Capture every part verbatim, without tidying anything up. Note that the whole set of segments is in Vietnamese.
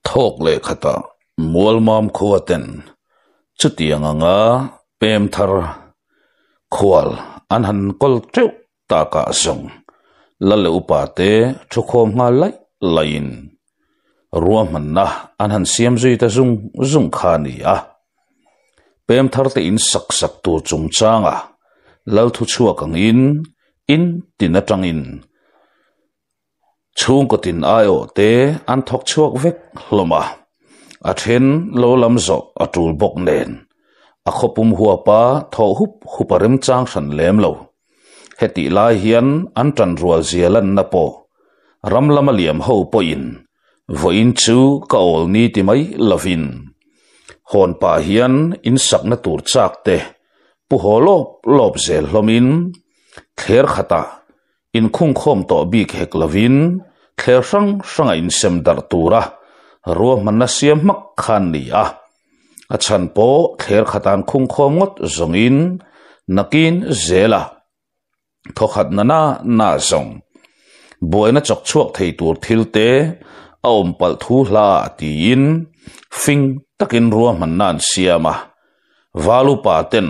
thok le khata mual mam khuaten chutianga nga pem thar khwal an han kol treu ta ka song lalle upate thukhom nga lai lain ruam manna an han siam zui ta zung zung khani a pem thar te in sak sak tu chung changa lal thu chua kang in in tinatang in chung ko tin ayo te an thok chuak vek hloma a then lo lam zo atul bok nen a khopum huwa pa tho hup huparem chang san lem lo heti lai hian an tran rual zialan na po ramlama liam ho po in voin chu ka ol ni ti mai lovin hon pa hian in sak na tur chak te pu holop lop zel hlomin kher khata in khung khom to bi khek lovin kher sang sanga in sem dar tura ro manna siam mak khan ni a achan po kher khatan khung khom ngot zongin nakin zela thokhat nana na zong boina chok chuak thei tur thilte a om pal thu hla tin fing takin ro mannan siama valu paten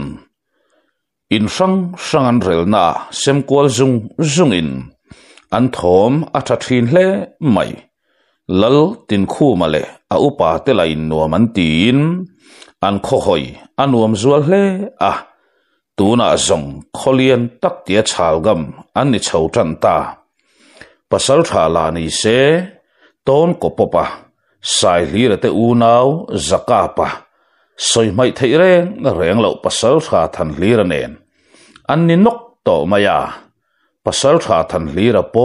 in sang sangan relna semkwal zung zungin an thom atha thin hle mai lal tin khu male a upa te la in nuam an tin an kho hoi anuam zual hle a tuna zong kholian tak tia chalgam an ni chho tan ta pasal thala ni se ton ko popa sai lir te unau zakapa soi mai thei reng reng lo pasal tha than lir nen an ni nok to maya pasal tha than lir po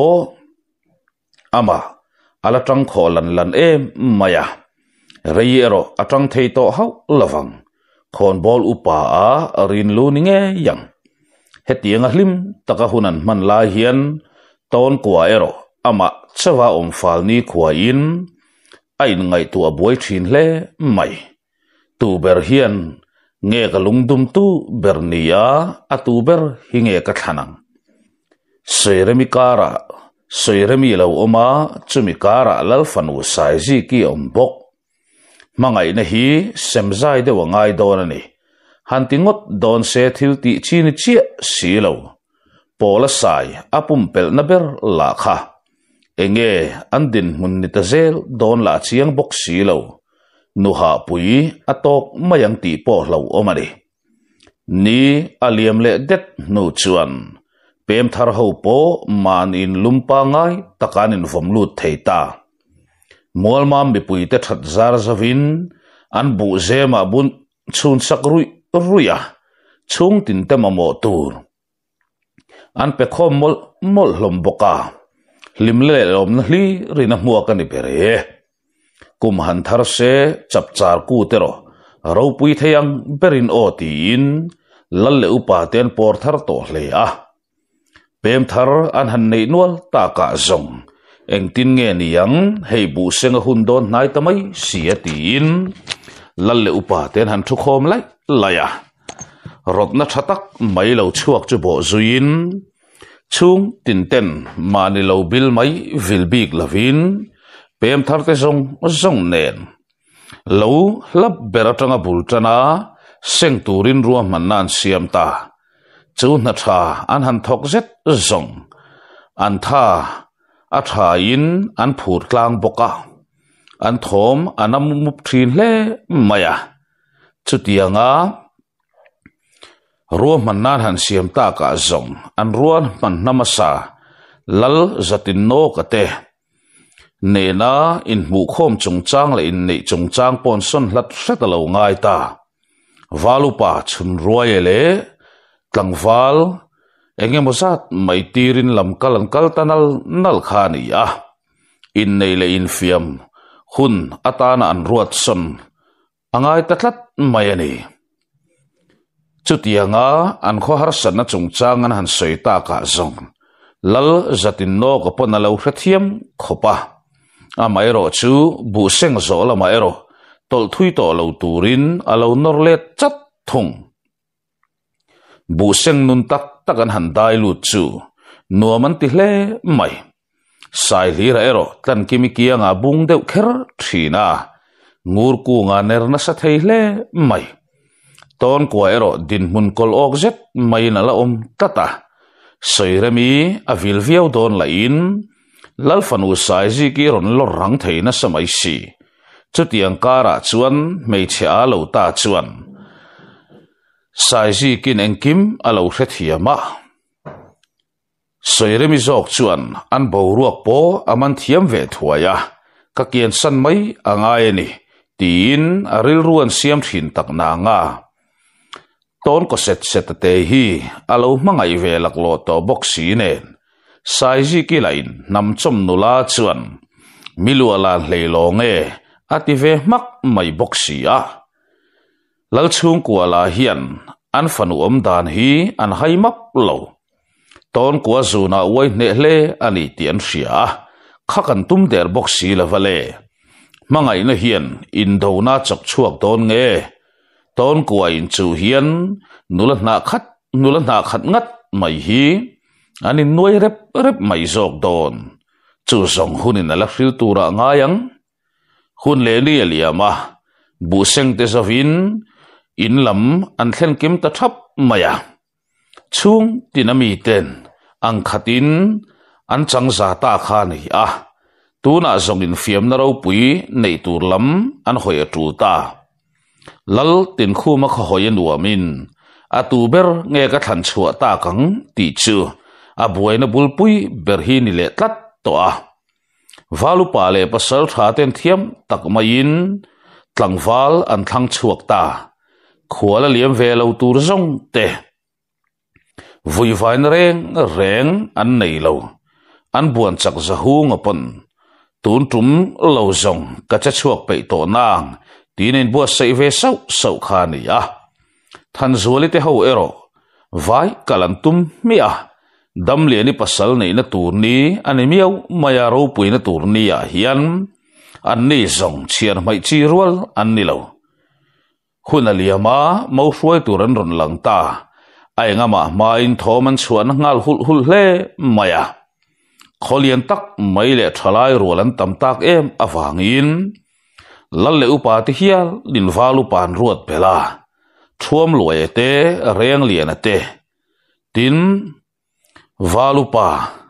ama ala tang kholan lan em maya reiero atang thei to hau lawang khon bol upa a rin lu ni nge yang hetianga hlim taka hunan man la hian ton kwa ero ama chawa om fal ni khwa in ain ngai tu aboi thin hle mai tu ber hian nge ka lungdum tu bernia atu ber hinge ka thanang seiremi kara seiremi lo oma chumi kara lal fanu sai ji ki ombok mangai na hi semzai de wangai don ani hantingot don se thil ti chin chi silo pola sai apum pel na ber la kha enge andin munni ta zel don la chiang bok silo nuha pui atok mayang ti po lo omani ni aliam le det nu chuan pem thar ho po man in lumpa ngai takanin vom lut theita mol mam bi pui te that zar zavin an bu zema bun chun sak rui ruya chung tin te mamo tur an pe khom mol mol hlom boka limle lom na hli rina muwa kani pere kum han thar se chap char ku tero ro pui theyang berin o tin lalle upa ten por thar to hle a pem thar an han nei nual ta ka zong eng tin nge niang hei bu senga hun don nai tamai sia tin lalle upa ten han thu khom lai laya rotna thatak mai lo chuak chu bo zuin chung tin ten mani lo bil mai vil big lavin pem thar te zong zong nen lo lab beratanga bultana seng turin ruam manan siam ta chu na tha an han thok zet zong an tha a tha in an phut klang boka an thom anam mup thin hle maya chutianga ruam manan han siam ta ka zong an ruan man namasa lal zatin no kate nena in mu khom chung chang le in nei chung chang pon son hlat hretalo ngai ta valupa chun ruaile tlangwal enge mozat mai tirin lam kalan kal tanal nal khani a in nei le in fiam hun atana an ruat son angai tatlat mayani chutianga an kho har san na chung chang an han soita ka zong lal zatin no ko ponalo hrethiam khopa amairo chu bu seng zo la mairo tol thui to lo turin alo norlet chat thung bu seng nun tak takan han dai lu chu nuaman ti hle mai sai lira ero tan kimi kia nga bung deuh kher thina ngur ku nga ner na sa thei hle mai ton kwa ero din mun kol ok zet mai na la om tata soiremi avil viau don la in lalfanu sai ji ki ron lor rang thei na samai si chutiang kara chuan mei chha lo ta chuan sai ji kin engkim alo hret hiama soiremi zok chuan an bo ruak po aman thiam ve thuaya ka kian san mai angai ni tin aril ruan siam thin tak na nga ton ko set set te hi alo mangai ve lak lo to boxi nen sai ji ki lain nam chom nula chuan milu ala leilong e ati ve mak mai boxi a lal chung ku ala hian an fanu om dan hi an hai map lo ton kwa zuna wai ne hle ani tian ria khakan tum der boxi la vale mangai na hian in do na chak chuak don nge ton kwa in chu hian nula na khat nula na khat ngat mai hi ani noi rep rep mai zok don chu song hunin ala hril tura ngayang hun le ni aliama bu seng te zavin in lam an thlen kim ta thap maya chung tinami ten ang khatin an changza ta kha ni a tuna zongin fiam na ro pui nei tur lam an hoi tu ta lal tin khu ma kha hoi nuamin atu ber nge ka than chhuwa ta kang ti chu a buaina bulpui ber hi ni le tlat to a valu pa le pasal tha ten thiam tak main tlangwal an thlang chuak ta khuala liam ve lo tur zong te vui vain reng reng an nei lo an buan chak zahu ngapon tun tum lo zong ka cha chuak pe to nang tinin bua sei ve sau sau kha ni a than zuali te ho ero vai kalantum mi a dam le ni pasal nei na tur ni ani miau maya ro pui na tur ni a hian an ni zong chiar mai chi rual an ni lo hun aliama mo hruai turan ron lang ta ai nga ma ma in thoman chuan ngal hul hul hle maya kholian tak mai le thalai rolan tam tak em awangin lal le upa ti hial din valu pan ruat bela thuam loi te reng lian ate tin valu pa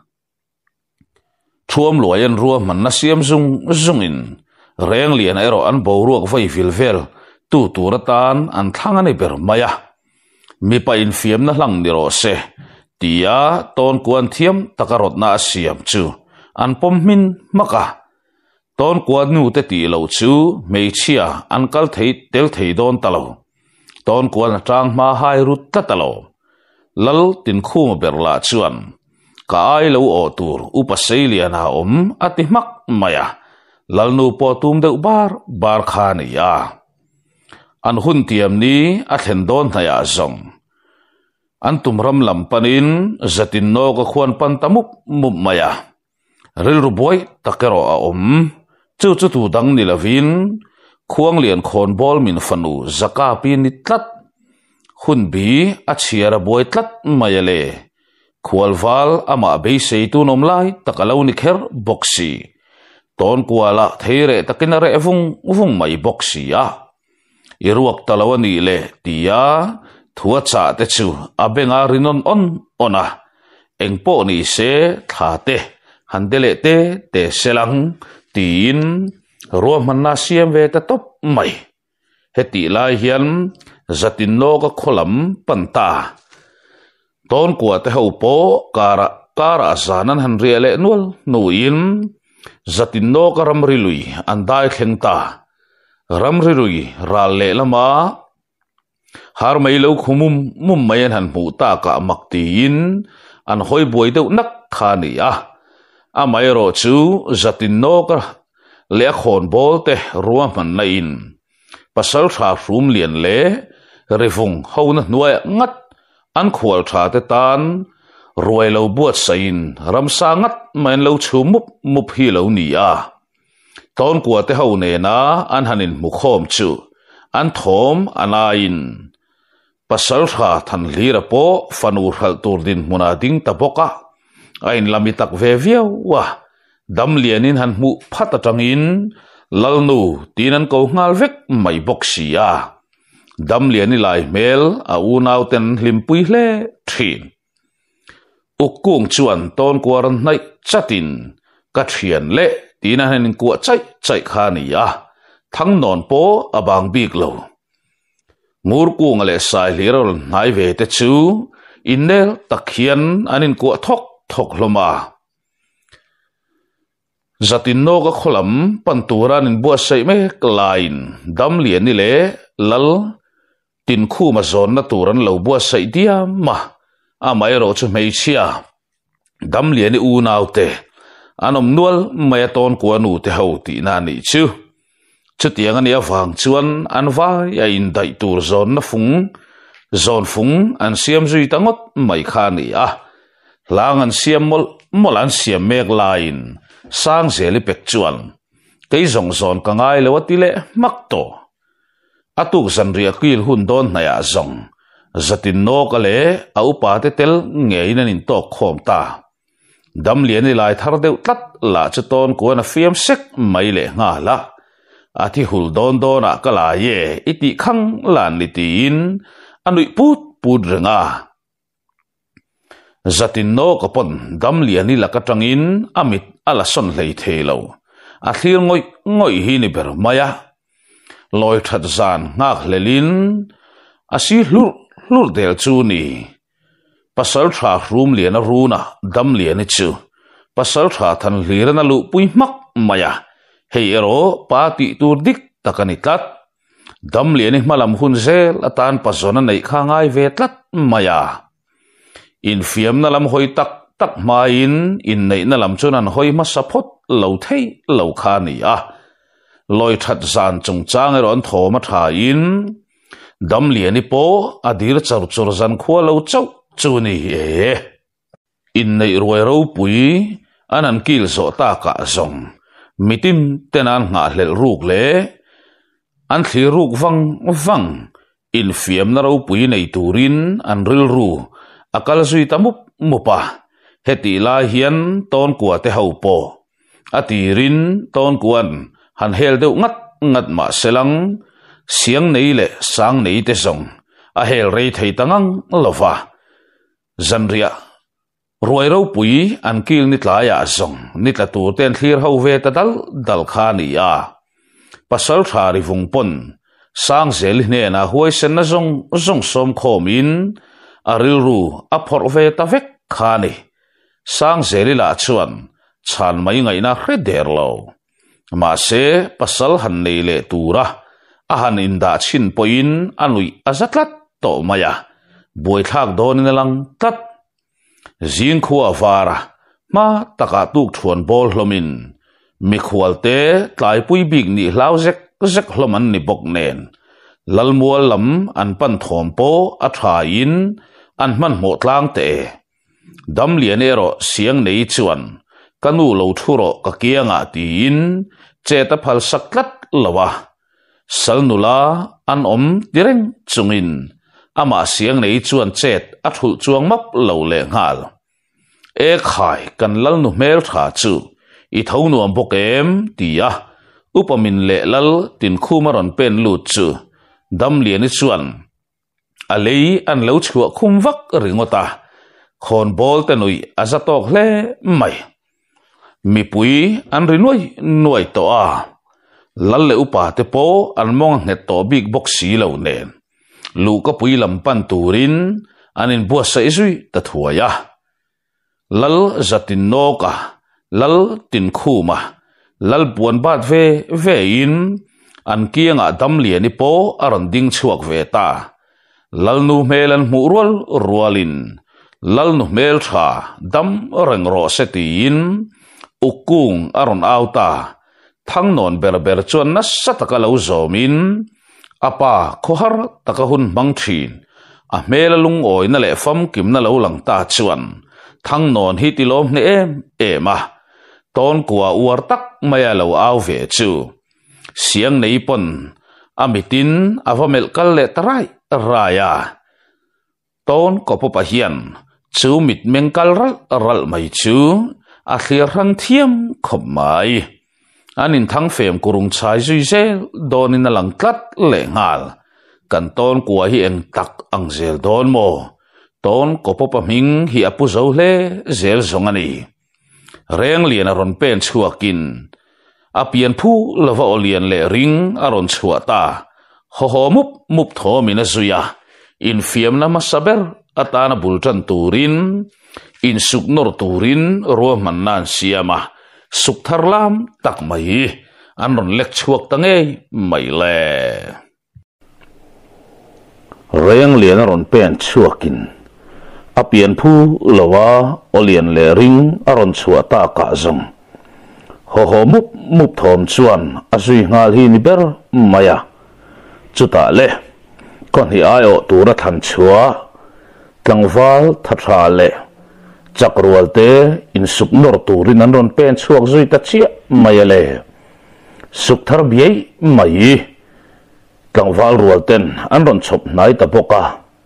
thuam loi an ruam man na siam zung zungin reng lian ero an bo ruak vai vil vel tu turatan an thangani ber maya mi pa in fiam na hlang ni ro se tia ton kuan thiam takarot na siam chu an pom min maka ton kuan nu te ti lo chu mei chia an kal thei tel thei don talo ton kuan tang ma hai rut ta talo lal tin khum berla chuan ka ai lo o tur upaselia na om ati mak maya lal nu po tum de bar bar khani ya an hun tiam ni a thlen don na ya zong an tumram lam panin zatin no ka khwan pan tamup mup maya ril ru boy takero a om chu chu tu dang ni lavin khuang lian khon bol min fanu zaka pin ni tlat hun bi a chiara boy tlat mayale khwalwal ama be sei tu nom lai takalo ni kher boxi ton kuala theire takinare evung uvung mai boxi ya iruak talawani le tia thua cha te chu abenga rinon on ona engpo ni se thate handele te te selang tin ro manna siam ve ta top mai heti lai hian zatin no ka kholam panta ton kwa te ho po kara kara zanan han riale nul nuin zatin no ka ramri lui andai khengta ramri lui ralle lama har mai lo khumum mum mayan han mu ta ka maktiin an hoi boi deuh nak khani a a mai ro chu zatin no ka le khon bol te ruam man na in pasal tha rum lian le revung hona nuai ngat an khwal tha te tan ruai lo buat sain ramsa ngat man lo chu mup mup hi lo ni a ton kwa te ho ne na an hanin mu khom chu an thom anain pasal tha than lira po fanur hal tur din munading tapoka ain lamitak ve viau wa dam lianin han mu phat atangin lalnu tinan ko ngal vek mai boxia dam liani lai mel a unau ten hlimpui hle thin ukung chuan ton kwaran nai chatin ka thian le tina hanin kwa chai chai khania thang non po abang bik lo ngur kung le sai lerol nai ve te chu innel takhian anin kwa thok thok loma zatin no ka kholam panturan in bua sei me klain dam lian ni le lal tin khu ma zon na turan lo bua sei dia ma amai ro chu mei chia dam lian ni u naute anom nual mai ton ko nu te ho ti na ni chu chu tiang ani awang chuan an vai a in dai tur zon na fung zon fung an siam zui tangot mai kha ni a lang an siam mol mol an siam mek lain sang zeli pek chuan kei zong zon ka ngai lo atile mak to atuk zan ria kil hun don na ya zong zatin no ka le au pa te tel ngei nan in to khom ta dam lian ni lai thar deuh tlat la chu ton ko na fiam sek mai le nga la athi hul don don a ka la ye iti khang lan li tin anui put put renga zatin no ka pon dam lian ni la ka tangin amit ala son lei thelo a thlir ngoi ngoi hi ni ber maya loi that zan ngak lelin asi hlur hlur del chu ni pasal tha room lian a runa dam lian ni chu pasal tha than hlirana lu pui mak maya hei ero pa ti tur dik takani tat dam lian ni malam hun zel atan pazona nei kha ngai ve tlat maya in fiam na lam hoi tak tak main in nei na lam chunan hoi ma sapot lo thei lo kha ni a loi that zan chung chang ron thoma tha in dam liani po adir char chur zan khwa lo chau chu ni e in nei roi ro pui anan kil zo ta ka zong mitim tenan nga hlel ruk le an thli ruk wang wang in fiam na ro pui nei turin an ril ru akal zui tamup mupa heti la hian ton kwa te hau po atirin ton kuan han hel deuh ngat ngat ma selang siang nei le sang nei te song a hel rei thei tangang lova zanria ruai ro pui an kil ni tlaya song ni tla tur ten thlir ho ve ta dal dal kha ni a pasal thari vung pon sang zel ne na huai sen na zong zong som khomin aril ru a phor ve ta vek kha ni sang zeli la chuan chan mai ngai na hre der lo ma se pasal han nei le tura a han in da chin poin anui azatlat to maya boi thak don in lang tat zing khuwa vara ma taka tuk thuan bol hlomin mi khwalte tlai pui big ni hlau zek zek hloman ni bok nen lalmual lam an pan thom po a tha in an man mo tlang te dam lian ero siang nei chuan kanu lo thuro ka kianga tin cheta phal saklat lawa salnula an om direng chungin ama siang nei chuan chet a thul chuang map lo le ngal e khai kan lal nu mel tha chu i thonu am bokem tia upamin le lal tin khumaron pen lut chu dam lian ni chuan alei an lo chhuwa khum vak ringota khon bol te nui azatok hle mai mi pui an rinoi nuai to a lal le upa te po an mong nget to big box si lo nen lu ka pui lam pan turin anin bua sa izui ta thuaya lal zatin noka lal tin khuma lal buan bat ve ve in an kianga dam liani po aron ding chuak ve ta lal nu melan murwal rualin lal nu mel tha dam reng ro setin ukung aron auta thang non ber ber chuan na sataka lo zomin apa khohar takahun mangthin a melalung oi na le fam kim na lo lang ta chuan thang non hi tilom ne em ema ton kwa uar tak maya lo au ve chu siang nei pon amitin avamel kal le tarai raya ton ko pa hian chu mit mengkal ral ral mai chu a thlir ran thiam khop mai anin thang fem kurung chai zui zel donin alang tlat le ngal kan ton kwa hi eng tak ang zel don mo ton kopapa ming hi apu zo hle zel zongani reng lian aron pen chuakin apian phu lova olian le ring aron chuata ho ho mup mup thomin azuya in fiam na masaber atana bultan turin in suknor turin ro mannan siama suktharlam tak mai anron lek chuak tange mai le reng lian aron pen chuakin apian phu lova olian le ring aron chuata ka zong ho ho mup mup thom chuan azui ngal hi ni ber maya chuta le kon hi ayo tura than chua tlangwal thatha le chakrual te in suknor turin anron pen chuak zui ta chia maya le sukthar biai mai tlangwal rual ten anron chop nai ta boka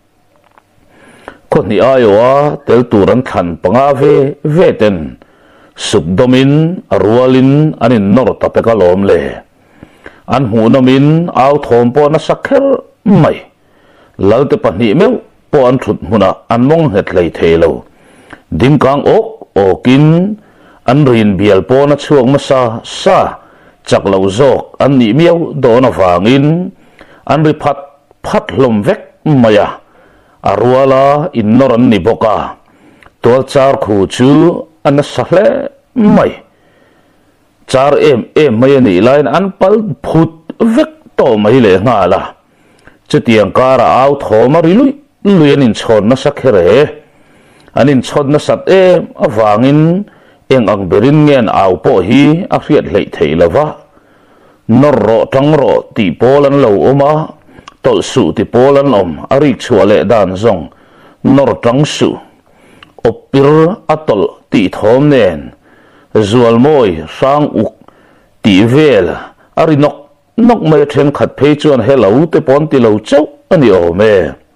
kon hi ayo a tel turan than panga ve ve ten subdomin rualin anin nor ta pekalom le an hunamin aw thom po na sakher mai lalte pani meu po an thut huna an mong het lei thelo dingkang ok okin an rin bial po na chuak masa sa chaklo zok an ni meu do na wangin an ri phat phat hlom vek maya arwala in noran ni boka tol char khu chu an sahle mai char em em mai ni line an pal phut vek to mai le ngala chutiang kara aw thoma rilui luyan in chon na sakhere anin chon na sat em awangin eng ang berin ngen aw po hi a riat lei theilawa norro tangro ti polan lo oma tol su ti polan om ari chuale dan zong nor tang su opir atol ti thom nen zual moi sang uk ti vel ari nok nok mai then khat phei chuan hello te pon ti lo chau ani o me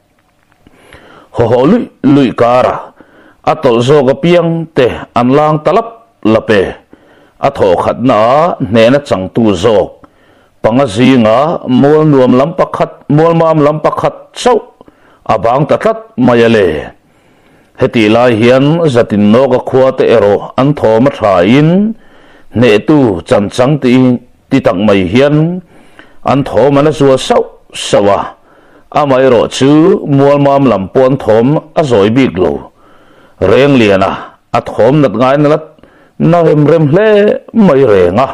ho ho lui lui kara atol zo ga piang te an lang talap lape atho khat na ne na chang tu zo panga zinga mol nuam lam pakhat mol mam lam pakhat chau abang tatlat mayale heti lai hian zatin no ga khuate ero an thoma thain ne tu chan chang ti ti tak mai hian an thoma na zuwa sau sawa amai ro chu mol mam lam pon thom a zoi bik lo reng liana a thom nat ngai na lat na rem rem hle mai renga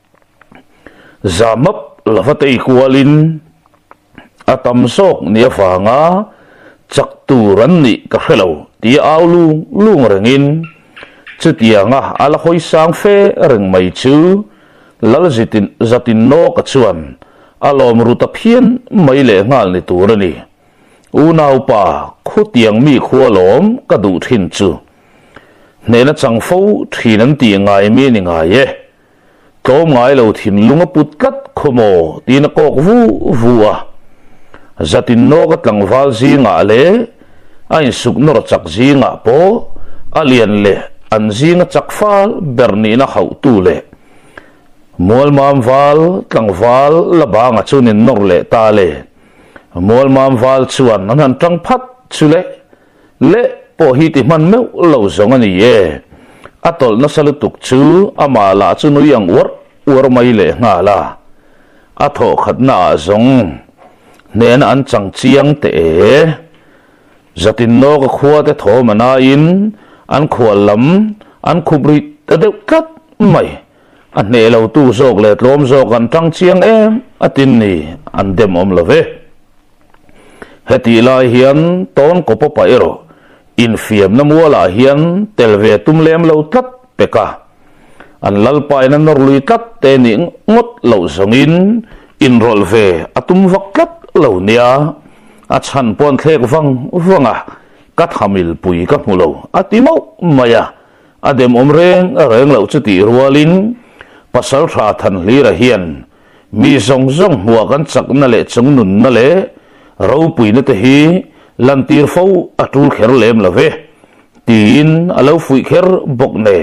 zamap lafatei kualin atam sok nia fanga chak tu ran ni ka hello ti aw lung lung rengin chutianga ala khoi sang fe reng mai chu lal zitin zatin no ka chuan alom ruta phian mai le ngal ni turani unau pa khutiang mi khualom ka du thin chu nena changfo thinan ti ngai mi ni ngai ye tom ngai lo thin lunga putkat khomo tin kok vu vuwa zatin no ka tlangwal zi nga le ai suknor chak zi nga po alian le an zi nga chakfal berni na khau tu le mol mam val tlangwal labanga chunin nor le ta le mol mam val chuan an tang phat chule le po hi ti man meu lo zong ani ye atol na salutuk chu ama la chu nu yang war war mai le nga la atho khatna zong nen an chang chiang te zatin no ka khuwa te thomana in an khualam an khubri tadeu kat mai an ne lo tu zok le tlom zok an tang chiang em atin ni an dem om love heti lai hian ton ko papa ero in fiam na muala hian telve tum lem lo tat peka an lalpai na nor lui tat te ni ngot lo zongin in rol ve atum vaklat lo nia a chan pon thek wang wanga kat hamil pui ka mulo atimo maya adem omreng reng lo chuti rualin pasal tha than hlira hian mi zong zong huwa kan chak na le chung nun na le ro pui na te hi lantir fo atul kher lem lave tin alo fui kher bok nen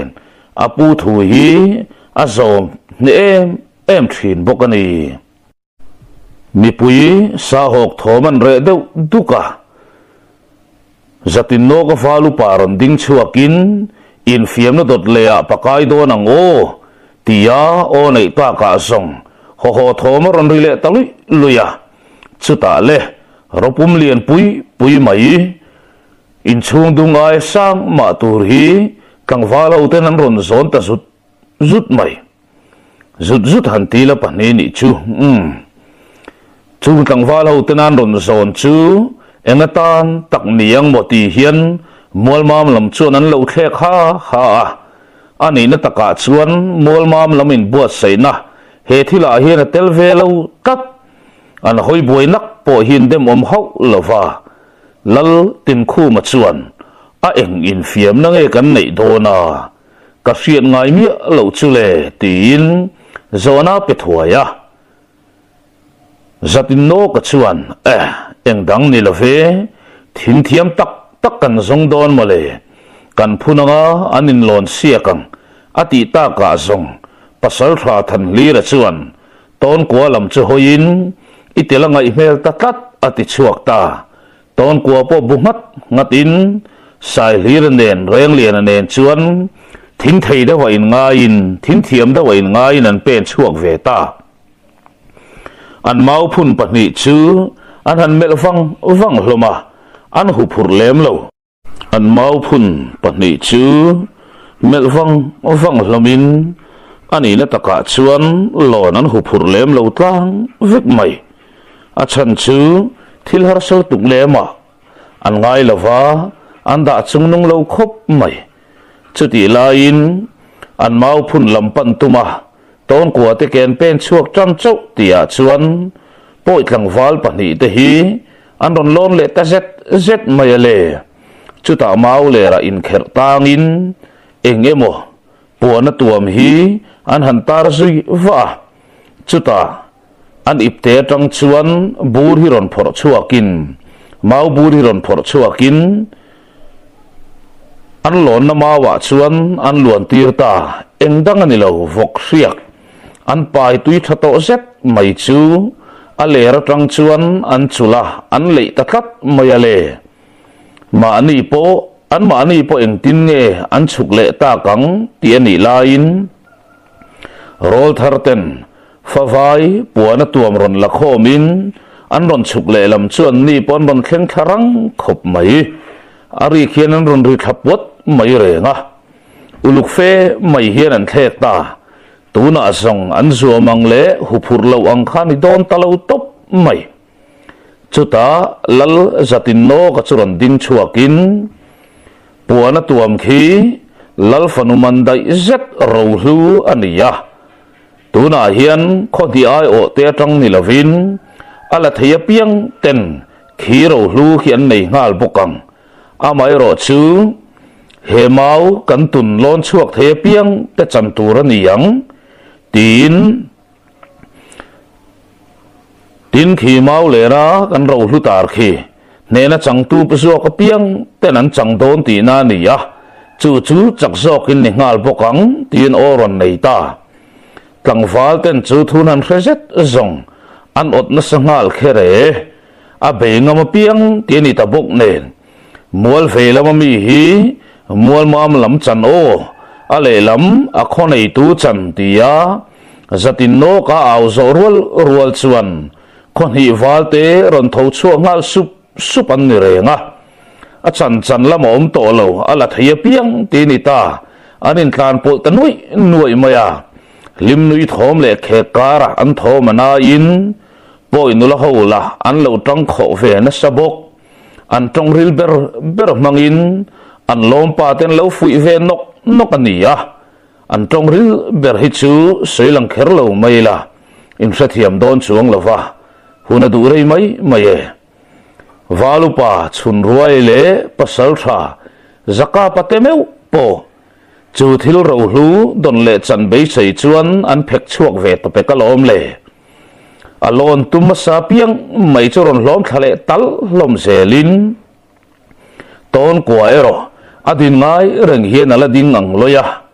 apu thu hi azom ne em em thin bokani mi pui sa hok thoman re deuh duka zatin no ka falu paron ding chuakin in fiam na dot lea pakai do nang o tia o nei ta ka song ho ho thoma ron rile talui luya chuta le ropum lian pui pui mai in chung dung ai sang ma tur hi kang vala uten an ron zon ta zut zut mai zut zut han tila pani ni chu um chung kang vala uten an ron zon chu engatan tak niang mo ti hian mol mam lam chuan an lo thlek ha ha ani na taka chuan mol mam lamin buat seina he thila hian a tel velo kat an hoi boi nak po hin dem om hau lova lal tin khu ma chuan a eng in fiam na nge kan nei do na ka hriat ngai mi lo chu le tin zona pe thuaya zatin no ka chuan eh eng dang ni love thin thiam tak tak kan zong don male kan phunanga anin lon siakang ati ta ka zong pasal thra than li ra chuan ton kwa lam chu hoin itelanga email ta tat ati chuak ta ton kwa po bungat ngatin sai lir nen reng lian nen chuan thin thei da wain nga in thin thiam da wain nga in an pen chuak ve ta an mau phun pahni chu an han mel vang vang hloma an hu phur lem lo an mau phun pahni chu mel vang vang hlomin ani na taka chuan lon an hu phur lem lo tlang vek mai a chan chu thil har so tuk lema an ngai lova an da chung nung lo khop mai chuti lain an mau phun lampan tuma ton kwa te ken pen chuak tram chau tia chuan poi tlang wal pahni te hi an ron lon le ta zet zet mai le chuta mau le ra in kher tangin engemo puana tuam hi an han tar zui va chuta an ipte tang chuan bur hi ron phor chuakin mau bur hi ron phor chuakin an lon na mawa chuan an luan tir ta engdang ani lo vok hriak an pai tui thato zet mai chu a lera tang chuan an chula an lei ta tlat mai ale ma ani po an ma ani po eng tin nge an chuk le ta kang ti ani lain rol tharten favai puana tuam ron la khomin an ron chuk le lam chuan ni pon ron thleng tharang khop mai ari khian an ron ri thapot mai renga uluk fe mai hian an thlek ta tuna song an zuamang le hupur lo ang khani don talo top mai chuta lal zatin no ka churan ding chuakin puana tuam khi lal fanuman dai zet rohlu ania tuna hian khodi ai o te tang ni lovin ala thaya piang ten khi rohlu hian nei ngal bokang amai ro chu he mau kan tun lon chuak thaya piang te chan tur aniang tin tin khi mau le ra kan ro hlu tar khi ne na chang tu pso ka piang ten an chang don ti na ni ya chu chu chak zok in ni ngal bokang tin oron nei ta tlang fal ten chu thun an khreset zong an ot na sangal khere a be ngam piang ti ni ta bok nen mual ve lam mi hi mual mam lam chan o ale lam a khonei tu chan tia zatin no ka au zo rul rual chuan khon hi walte ron tho chu ngal sup sup an ni renga a chan chan lam om to lo ala thaya piang ti ni ta anin tlan pol tanui nuai maya lim nui thom le khe kara an thomana in poi nula hola an lo tang kho ve na sabok an tong ril ber ber mangin an lom pa ten lo fui ve nok nok ania an tong ril ber hi chu seilang kher lo mai la in sathiam don chuang lova huna du rei mai mai e valupa chun ruai le pasal tha zaka patemeu po chu thil ro hlu don le chan bei sei chuan an phek chuak ve to pe kalom le alon tum sa piang mai choron lom thale tal lom zelin ton kwaero adin ngai reng hian ala ding ang loya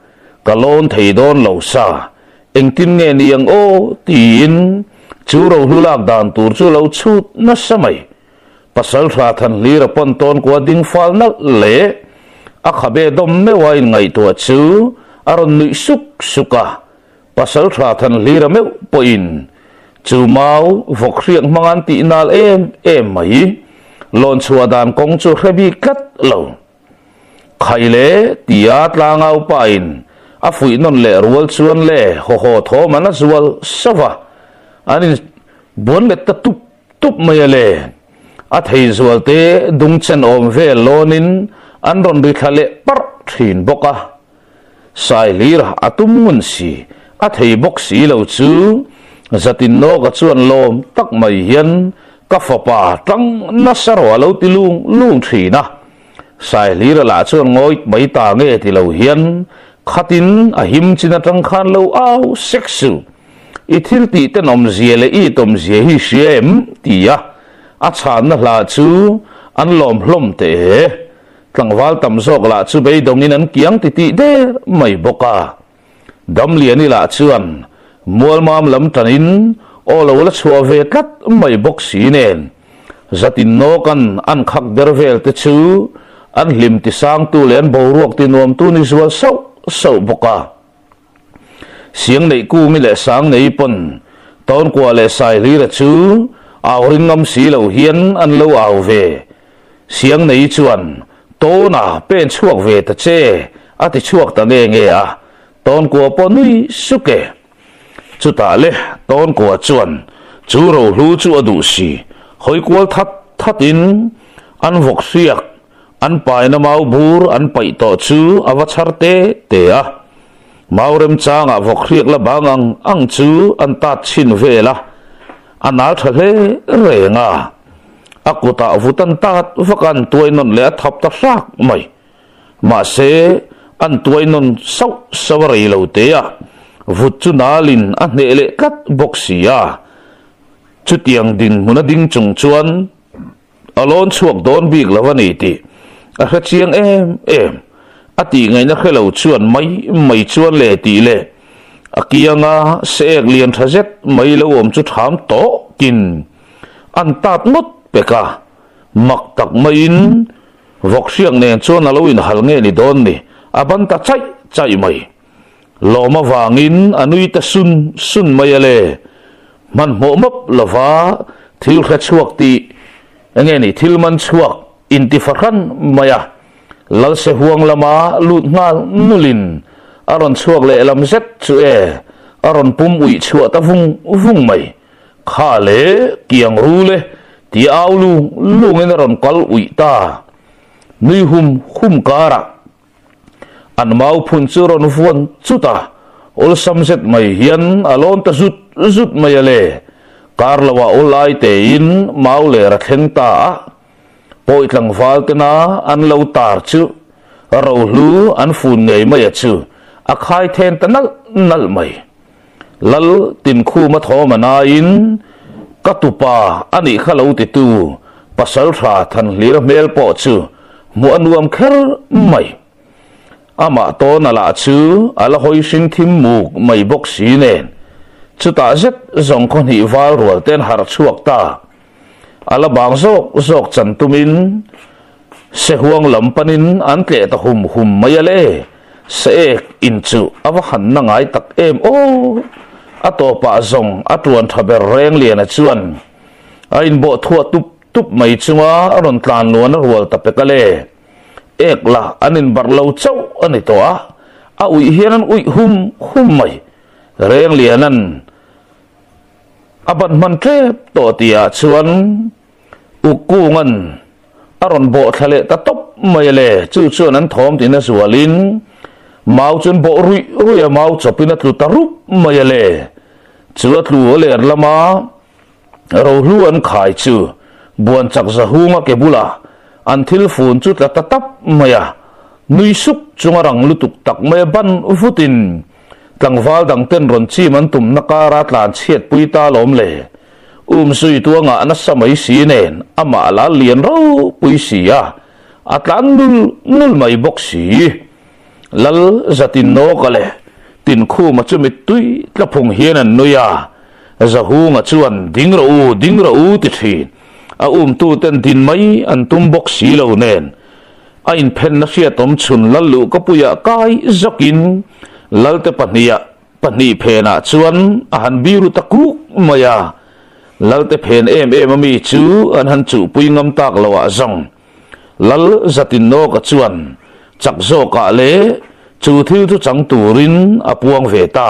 kalon thei don lo sa eng tin nge niang o tin chu ro hulak dan tur chu lo chut na samai pasal thra than lir pon ton ko ding fal na le a khabe dom me wai ngai to chu aron nui suk suka pasal thra than lir me poin chu mau vok riang mangan ti nal em em mai lon chua dan kong chu hrebi kat lo khaile tiat langau pain a fui non le rual chuan le ho ho tho mana zual sawa ani bon le ta tup tup mai le a thei zual te dung chen om ve lonin an ron ri khale par thin boka sai lir atum mun si a thei bok si lo chu zatin no ka chuan lom tak mai hian ka fapa tang na sarwa lo ti lung lung thina sai lir la chuan ngoi mai ta nge ti lo hian khatin a him china tang khan lo au sexu ithil ti te nom zia le i tom zia hi siem tia a chan na la chu an lom hlom te tlangwal tam zok la chu bei dongin an kiang ti ti de mai boka dam liani la chuan mual mam lam tanin o lo la chua ve kat mai bok si nen zatin no kan an khak der vel te chu an lim ti sang tu len bo ruak ti nom tu ni zual so so boka siang nei ku mi le sang nei pon ton kwa le sai ri ra chu aw ring ngam si lo hian an lo aw ve siang nei chuan to na pen chuak ve ta che a ti chuak ta nge nge a ton kwa po nui suke chu ta le ton kwa chuan chu ro hlu chu adu si hoi kwal that thatin an vok siak an pai na mau bur an pai to chu awa charte te a maurem changa vok riak la bangang ang chu an tat chin vela anal thale renga akuta vutan tat vakan tuainon le thap ta sak mai ma se an tuainon sau sawari lo te a vut chu nalin a hnele kat boxia chu tiang din muna ding chung chuan alon chuak don bik lawani ti a kha chiang em em ati ngai na khelo chuan mai mai chuan le ti le akianga seek lian thazet mai lo om chu tham to kin an tat mot peka mak tak main vok siang nen chuan alo in hal nge ni don ni aban ta chai chai mai loma wangin anui ta sun sun mai ale man mo mop lova thil kha chuak ti nge ni thil man chuak inti fakhan maya lal se huang lama lut ngal nulin aron chuak le lam zet chu e aron pum ui chua ta vung vung mai kha le kiang ru le ti au lu lu ngen aron kal ui ta nui hum hum kara an mau phun chu ron fuan chu ta ol sam zet mai hian alon ta zut zut mai ale karlawa olai te in mau le ra thleng ta poi tlang wal te na an lo tar chu ro hlu an fun ngei mai chu a khai then ta nal nal mai lal tin khu ma tho ma na in katupa ani khalo ti tu pasal tha than lir mel po chu mu anuam kher mai ama to na la chu ala hoi sin thim mu mai bok si nen chu ta zet zong kon hi wal rual ten har chuak ta ala bang zok zok chan tumin se huang lampanin an tle ta hum hum mayale se ek inchu awa han na ngai tak em o ato pa zong atuan thaber reng lian a chuan a in bo thua tup tup mai chunga aron tlan luan rual ta pekale ek la anin barlo chau ani to a a ui hianan ui hum hum mai reng lianan aban man trep to tia chuan ukungan aron bo thale ta top mai le chu chuan an thom tin a zualin mau chun bo rui rui a mau chopina tlu tarup mai le chu atlu le lama ro hlu an khai chu buan chak za hunga ke bula an thil fun chu ta tap maya nui suk chungarang lutuk tak mai ban vutin tlangwal dang ten ron chi man tum nakara tlan chiat puita lom le um sui tuanga na samai si nen ama la lian ro pui si ya atlan nul nul mai bok si lal zatin no kale tin khu ma chu mit tui tla phung hian an noya zahu nga chuan ding ro u ding ro u ti thi a um tu ten din mai an tum bok si lo nen a in phen na sia tom chun lal lu ka puya kai zakin lal te pahnia pahni phena chuan a han biru takru maya lal te phen em em mi chu an han chu pui ngam tak lawa zong lal zatin no ka chuan chak zo ka le chu thil chu chang turin apuang ve ta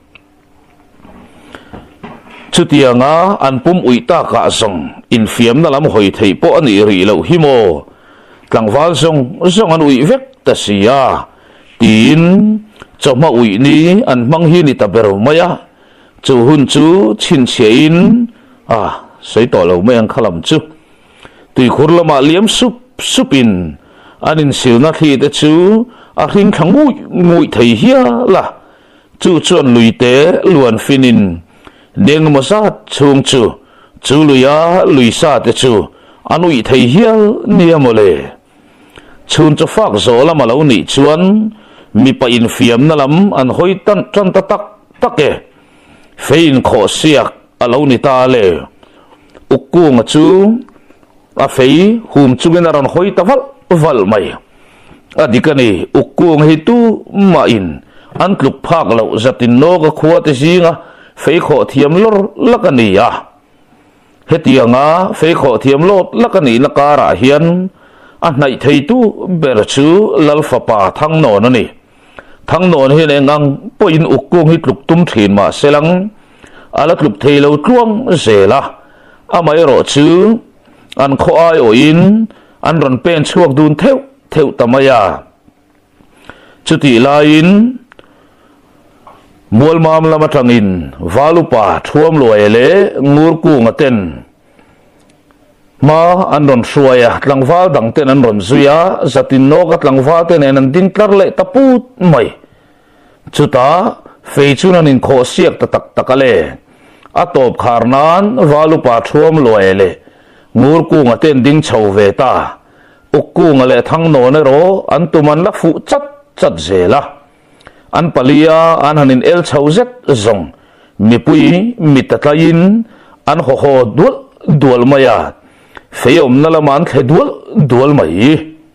chutianga an pum uita ka zong in fiam na lam hoi thei po ani ri lo himo tlangwal zong zong an ui vek ta sia tin choma ui ni an mang hi ni ta bero maya chu hun chu chin chein à sei to lo me ang khalam chu tui khurlama liam sup supin anin silna thi te chu a hring khang ngui ngui thei hia la chu chuan luite luan finin deng mo sa chung chu chu luya luisa te chu anui thei hia niamole chun chu fak zo lama lo ni chuan mi pa in fiam na lam an hoi tan tan ta tak take fein kho siak alo ni ta le ukku nga chu a fei hum chungin aron hoi ta val val mai adikani ukku nga hitu ma in an tluk phak lo zatin no ka khuwa te singa fei kho thiam lor lakani ya hetianga fei kho thiam lot lakani nakara hian a nai thei tu ber chu lalfa pa thang no na ni thang no hi le ngang poin ukku hi tluk tum thin ma selang ala tluk thei lo tluang zela amai ro chu an kho ai o in an ron pen chuak dun theu theu tamaya chuti lain mual mam lama tangin valupa thuam loele ngur ku ngaten ma an ron suaya tlangwal dang ten an ron zuya zatin no ka tlangwal ten an din tlar le taput mai chuta fei chunan in kho siak ta tak takale atop kharnan valupa thuam loele ngur ku ngaten ding chho ve ta ukku ngale thang no ne ro an tuman la fu chat chat zela an palia an hanin el chhozet zong mi pui mi tatayin an ho ho dul dul maya feom nalaman khe dul dul mai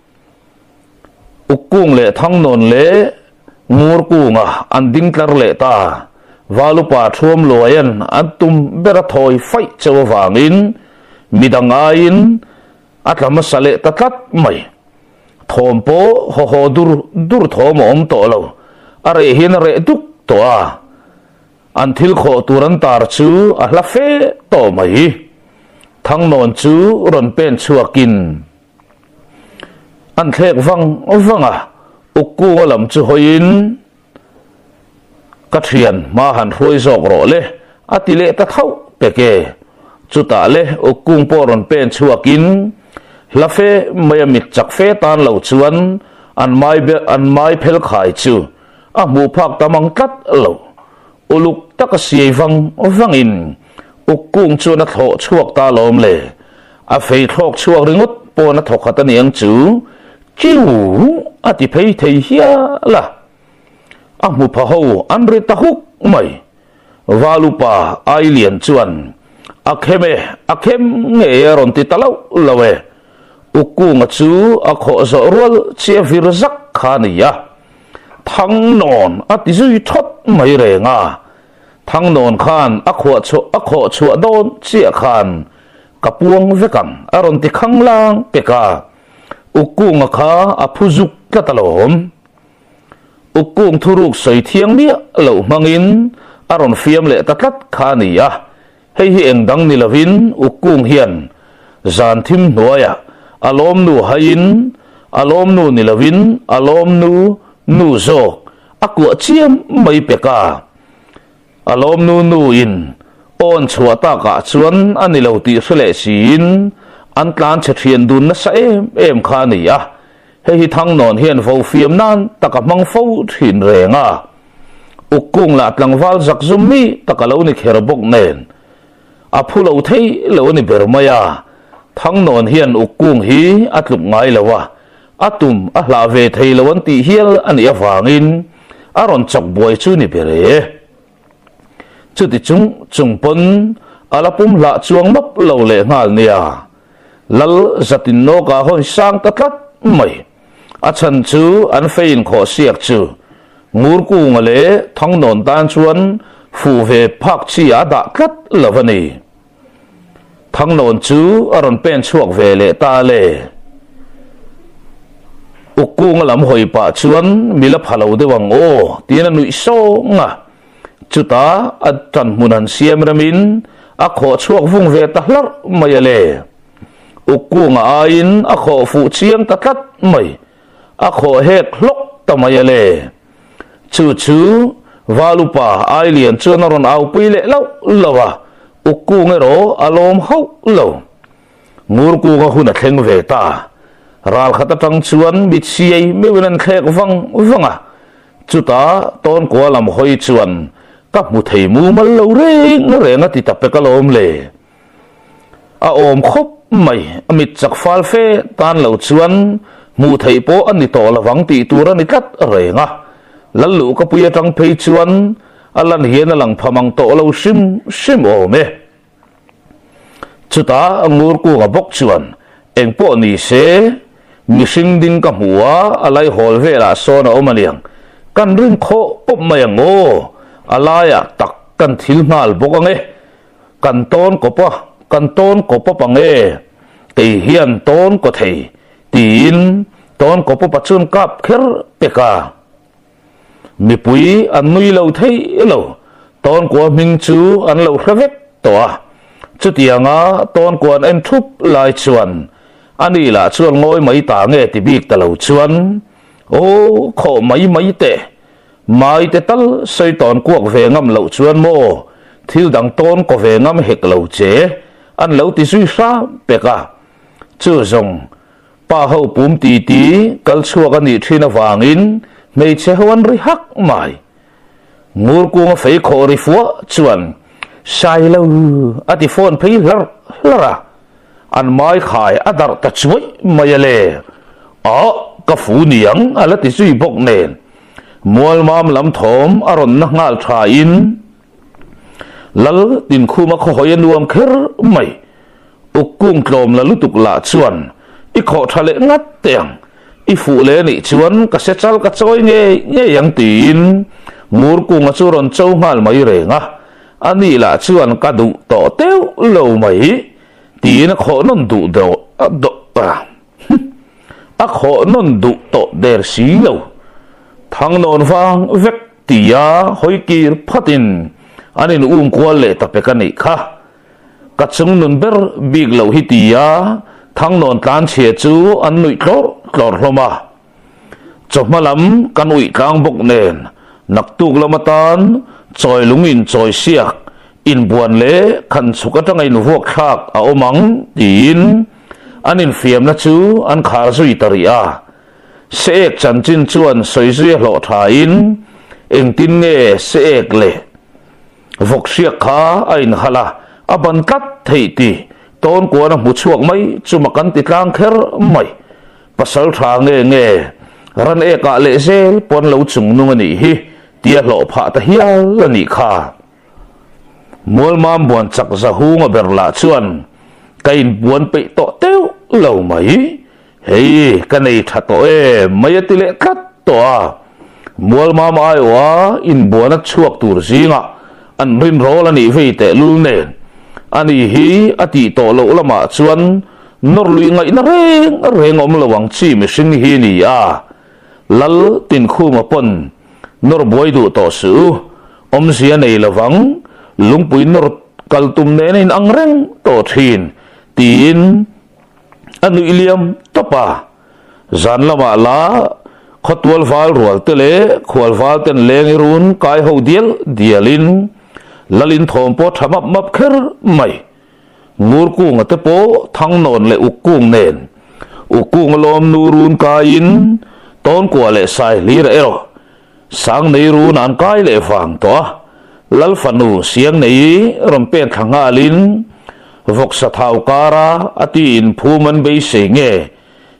ukkung le thang non le ngur ku nga an ding tlar le ta valupa thuam loyan an tum bera thoi fai chaw wangin midangain atlama sale tatlat mai thompo ho ho dur dur thom om to lo are hin re duk to a an thil kho turan tar chu a hla fe to mai thang non chu ron pen chuakin an thlek wang wanga ukku lam chu hoin ka thian ma han hroi zok ro le atile ta thau peke chuta le ukung poron pen chuakin lafe mayamit chak fe tan lo chuan an mai be an mai phel khai chu a mu phak tamang tat lo uluk takasiai wang wangin ukung chu na tho chuak ta lom le a fei thok chuak ringut po na thok khata niang chu chiu ati phei thei hia la a mu pha ho an re ta huk mai valupa ai lian chuan akheme akhem nge ron ti talo lawe ukung chu akho zo rol che vir zak khania thang non ati zui thot mai re nga thang non khan akho chu akho chu don che khan kapuang vekam aron ti khanglang peka ukung kha aphuzuk katalom ukung thuruk soi thiang mi lo mangin aron fiam le tatlat khania hei hi engdang ni lovin ukung hian zan thim noya alom nu hain alom nu ni lovin alom nu nu zo aku chiam mai peka alom nu nu in on chuata ka chuan ani lo ti sele sin an tlan che thian dun na sa em em khania hei hi thang non hian vo fiam nan taka mang fo thin renga ukung la tlangwal zak zummi takalo ni kherbok nen aphulo thei lo ni bermaya thang non hian ukung hi atluk ngai lawa atum a hla ve thei lo an ti hial ani awangin aron chok boy chu ni bere chu ti chung chung pon alapum la chuang map lo le ngal nia lal zatin no ka hon sang tatlat mai a chan chu an fein kho siak chu ngur ku ngale thang non tan chuan fu ve phak chi a da tlat lovani thang non chu aron pen chuak ve le ta le ukung lam hoi pa chuan mila phalo de wang o tina nui so nga chuta atan munan siam ramin a kho chuak vung ve ta hlar mai le ukung a in a kho fu chiang ta tlat mai a kho hek hlok ta mai le chu chu valupa alien chuan aron au pui le lo lawa ukung ero alom ho lo ngur ku nga hun a thleng ve ta ral khata tang chuan mi chiai me winan khek wang wanga chuta ton ko lam hoi chuan ka mu thei mu mal lo re re nga ti ta pe ka lom le a om khop mai amit chak fal fe tan lo chuan mu thei po ani to lawang ti tur ani kat re nga lalu ka puya tang phei chuan alan hian alang phamang to lo sim sim o me chuta angur ku ga bok chuan engpo ni se missing ding ka hua alai hol vela sona omaniang kan ring kho pop mayang o alaya tak kan thil ngal bokange kan ton ko pa kan ton ko pa pange te hian ton ko thei tin ton ko pa chun kap kher peka mi pui an nui lo thei lo ton ko ming chu an lo hravek to a chutianga ton ko an en thup lai chuan ani la chuan ngoi mai ta nge ti bik ta lo chuan o kho mai mai te mai te tal sei ton kuak ve ngam lo chuan mo thil dang ton ko ve ngam hek lo che an lo ti sui sa peka chu zong pa ho pum ti ti kal chuak ani thina wangin mei che hon ri hak mai ngur ku nga fei kho ri fu chuan sai lo ati phone phei lar lara an mai khai adar ta chuai mai le a ka fu niang ala ti sui bok nen mual mam lam thom aron na ngal tha in lal tin khuma kho hoyen nuam kher mai ukung tlom la lutuk la chuan i kho thale ngat teng i fu le ni chuan ka se chal ka choi nge nge yang tin mur ku nga churon chau ngal mai re nga ani la chuan ka du to teu lo mai tin kho non du do do a kho non du to der si lo thang non wang vek tia hoi kir phatin anin um kwal le ta pekani kha ka chung nun ber big lo hi tia thang non tlan che chu an nui tlor tlor hloma chokmalam kan ui tlang bok nen nak tuk lamatan choi lungin choi siak in buan le khan chuka tangai nu vok thak a omang tin anin fiam na chu an khar zui taria seek chan chin chuan soi zui hlo tha in eng tin nge seek le vok siak kha ain hala aban tat thei ti ton ko na mu chuak mai chumakan ti tlang kher mai pasal tha nge nge ran e ka le zel pon lo chung nu ani hi tia hlo pha ta hial ani kha mol mam buan chak za hu nga berla chuan kain buan pe to teu lo mai hei kanei tha to e mai ti le kat to a mol mam ai wa in buan a chuak tur zinga an rin rol ani ve te lul ne ani hi ati to lo lama chuan nor lui ngai na reng reng om lawang chi mi sin hi ni a lal tin khu ma pon nor boy du to su om sia nei lawang lungpui nor kaltum ne in angreng to thin tin anu iliam topa zan lama la khotwal wal rual tele khwal wal ten leng run kai ho dial dialin lalin thom po thamap map kher mai ngur ku ngate po thang non le ukung nen ukung lom nurun kain ton ko le sai lir ero sang nei run an kai le wang to lal fanu siang nei rompen thangalin vok sa thau kara atin phuman be se nge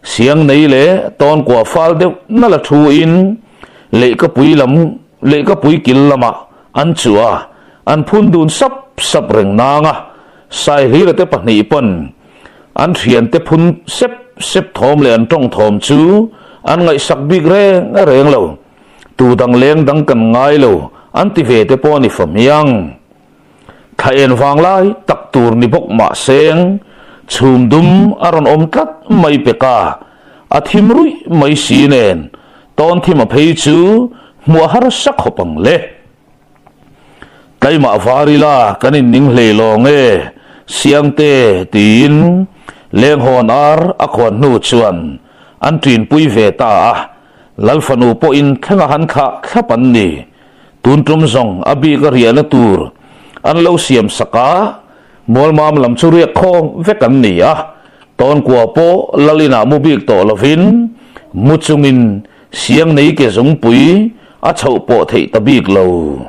siang nei le ton kwa fal de na la thu in le ka pui lam le ka pui kil lama an chua an phun dun sap sap reng nanga sai hi te pani pon an thian te phun sep sep thom le an tong thom chu an ngai sak big re na reng lo tu dang leng dang kan ngai lo an ti ve te poni famiang thaen wang lai tak tur ni bok ma seng chum dum aron om tat mai peka athim rui mai sinen ton thim a phei chu mu har sak hopang le kai ma varila kanin ning hle long e siang te tin leng hon ar akhon nu chuan an trin pui ve ta lalfanu po in thanga han kha khapan ni tun tum zong abi ka riana tur an lo siam saka mol mam lam chu riak khom vekan ni a ton kwa po lalina mu bik to lovin mu chungin siang nei ke zong pui a chau po thei ta bik lo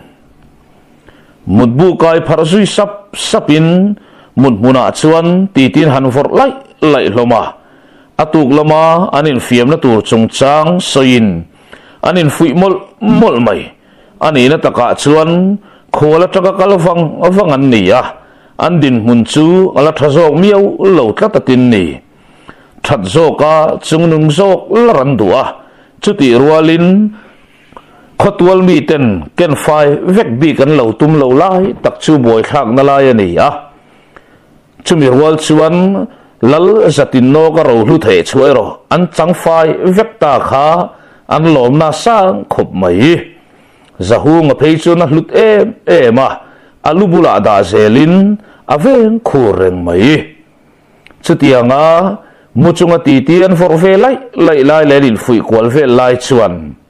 mutbu kai pharzui sap sapin mut muna chuan ti tin han vor lai lai loma atuk lama anin fiam na tur chung chang soin anin fui mol mol mai ani na taka chuan khola taka kalwang awang an ni a an din mun chu ala thazok miau lo tlatatin ni that zoka chungnung zok laran dua chuti rualin khotwal mi ten ken fai vek bi kan lo tum lo lai tak chu boy khak na lai ani a chumi rual chuan lal zatin no ka ro hlu the chuai ro an chang fai vek ta kha an lom na sang khop mai zahu nga phei chu na hlut em em a alubula da zelin aven khureng mai chutianga muchunga ti ti an for ve lai lai lai lerin fui kwal ve lai chuan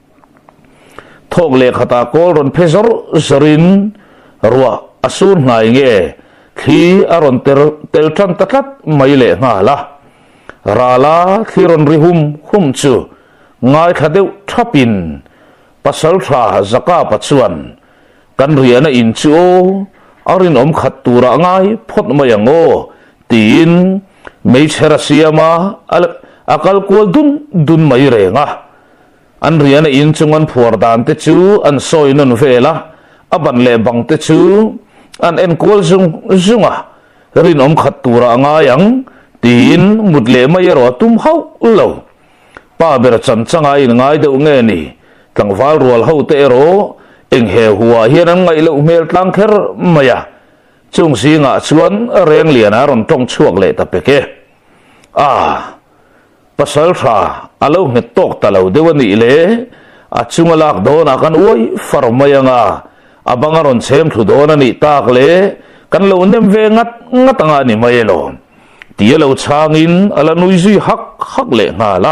thok le khata kol ron phezor zorin ruwa asun ngai nge khi aron tel tel than takat mai le nga la rala khiron rihum hum chu ngai khadeu thapin pasal tha zaka pachuan kan riana in chu arin om khat tura ngai phot mayango tin mei chera siama akal kol dun dun mai renga an riana in chungan phuar dan te chu an soi non vela aban le bang te chu an en kol zung zunga rin om khat tura nga yang tin mutle mai ro tum hau lo pa ber chan changa in ngai de nge ni tlangwal rual ho te ro eng he huwa hian an ngai lo mel tlang kher maya chung singa chuan reng liana ron tong chuak le ta peke a pasal tha alo me tok talo dewani le a chungalak dona kan oi farmayanga abangaron chem thu dona ni tak le kan lo nem ve ngat ngatanga ni mailo tielo changin ala nuizui hak hak le ngala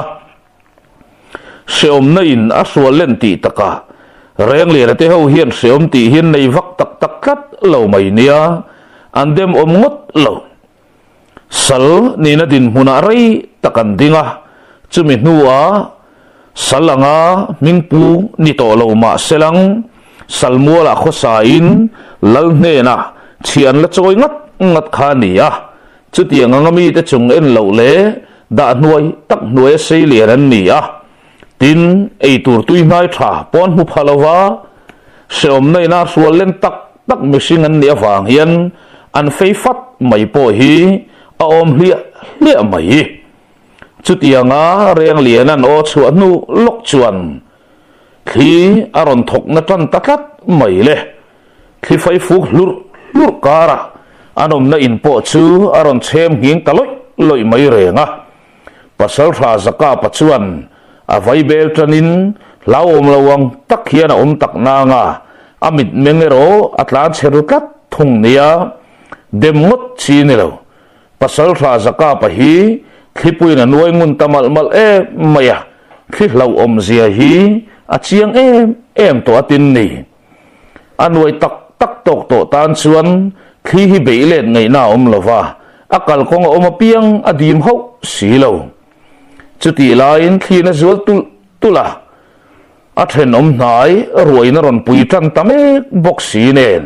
seom nain aswal len ti taka reng le te ho hian seom ti hian nei vak tak tak kat lo mai nia andem om ngot lo sal ni na din huna rei takan dinga chumi nuwa salanga mingpu ni to lo ma selang salmuala khosain lalne na chian la choi ngat ngat khania chutianga ngami te chung en lo le da nuai tak nuai sei lian ni a tin ei tur tui mai tha pon hu phalawa seom nei na sual len tak tak machine an ni awang hian an fei fat mai po hi a om hlia hlia mai chutianga reng lian an o chu anu lok chuan khi aron thok na tan takat mai le khi fai fu lur lur kara anom na in po chu aron chem hing taloi loi mai renga pasal tha zaka pachuan avai bel tranin laom lawang tak hian om tak na nga amit mengero atlan cherukat thung nia demot chinelo pasal tha zaka pa hi khipui na nuai ngun tamal mal e maya khi lau om zia hi achiang em em to atin ni anwai tak tak tok to tan chuan khi hi beilet ngai na om lova akal kong om piang adim ho silo chuti lain khi na zual tu tula athen om nai roi na ron pui tan tame boxi nen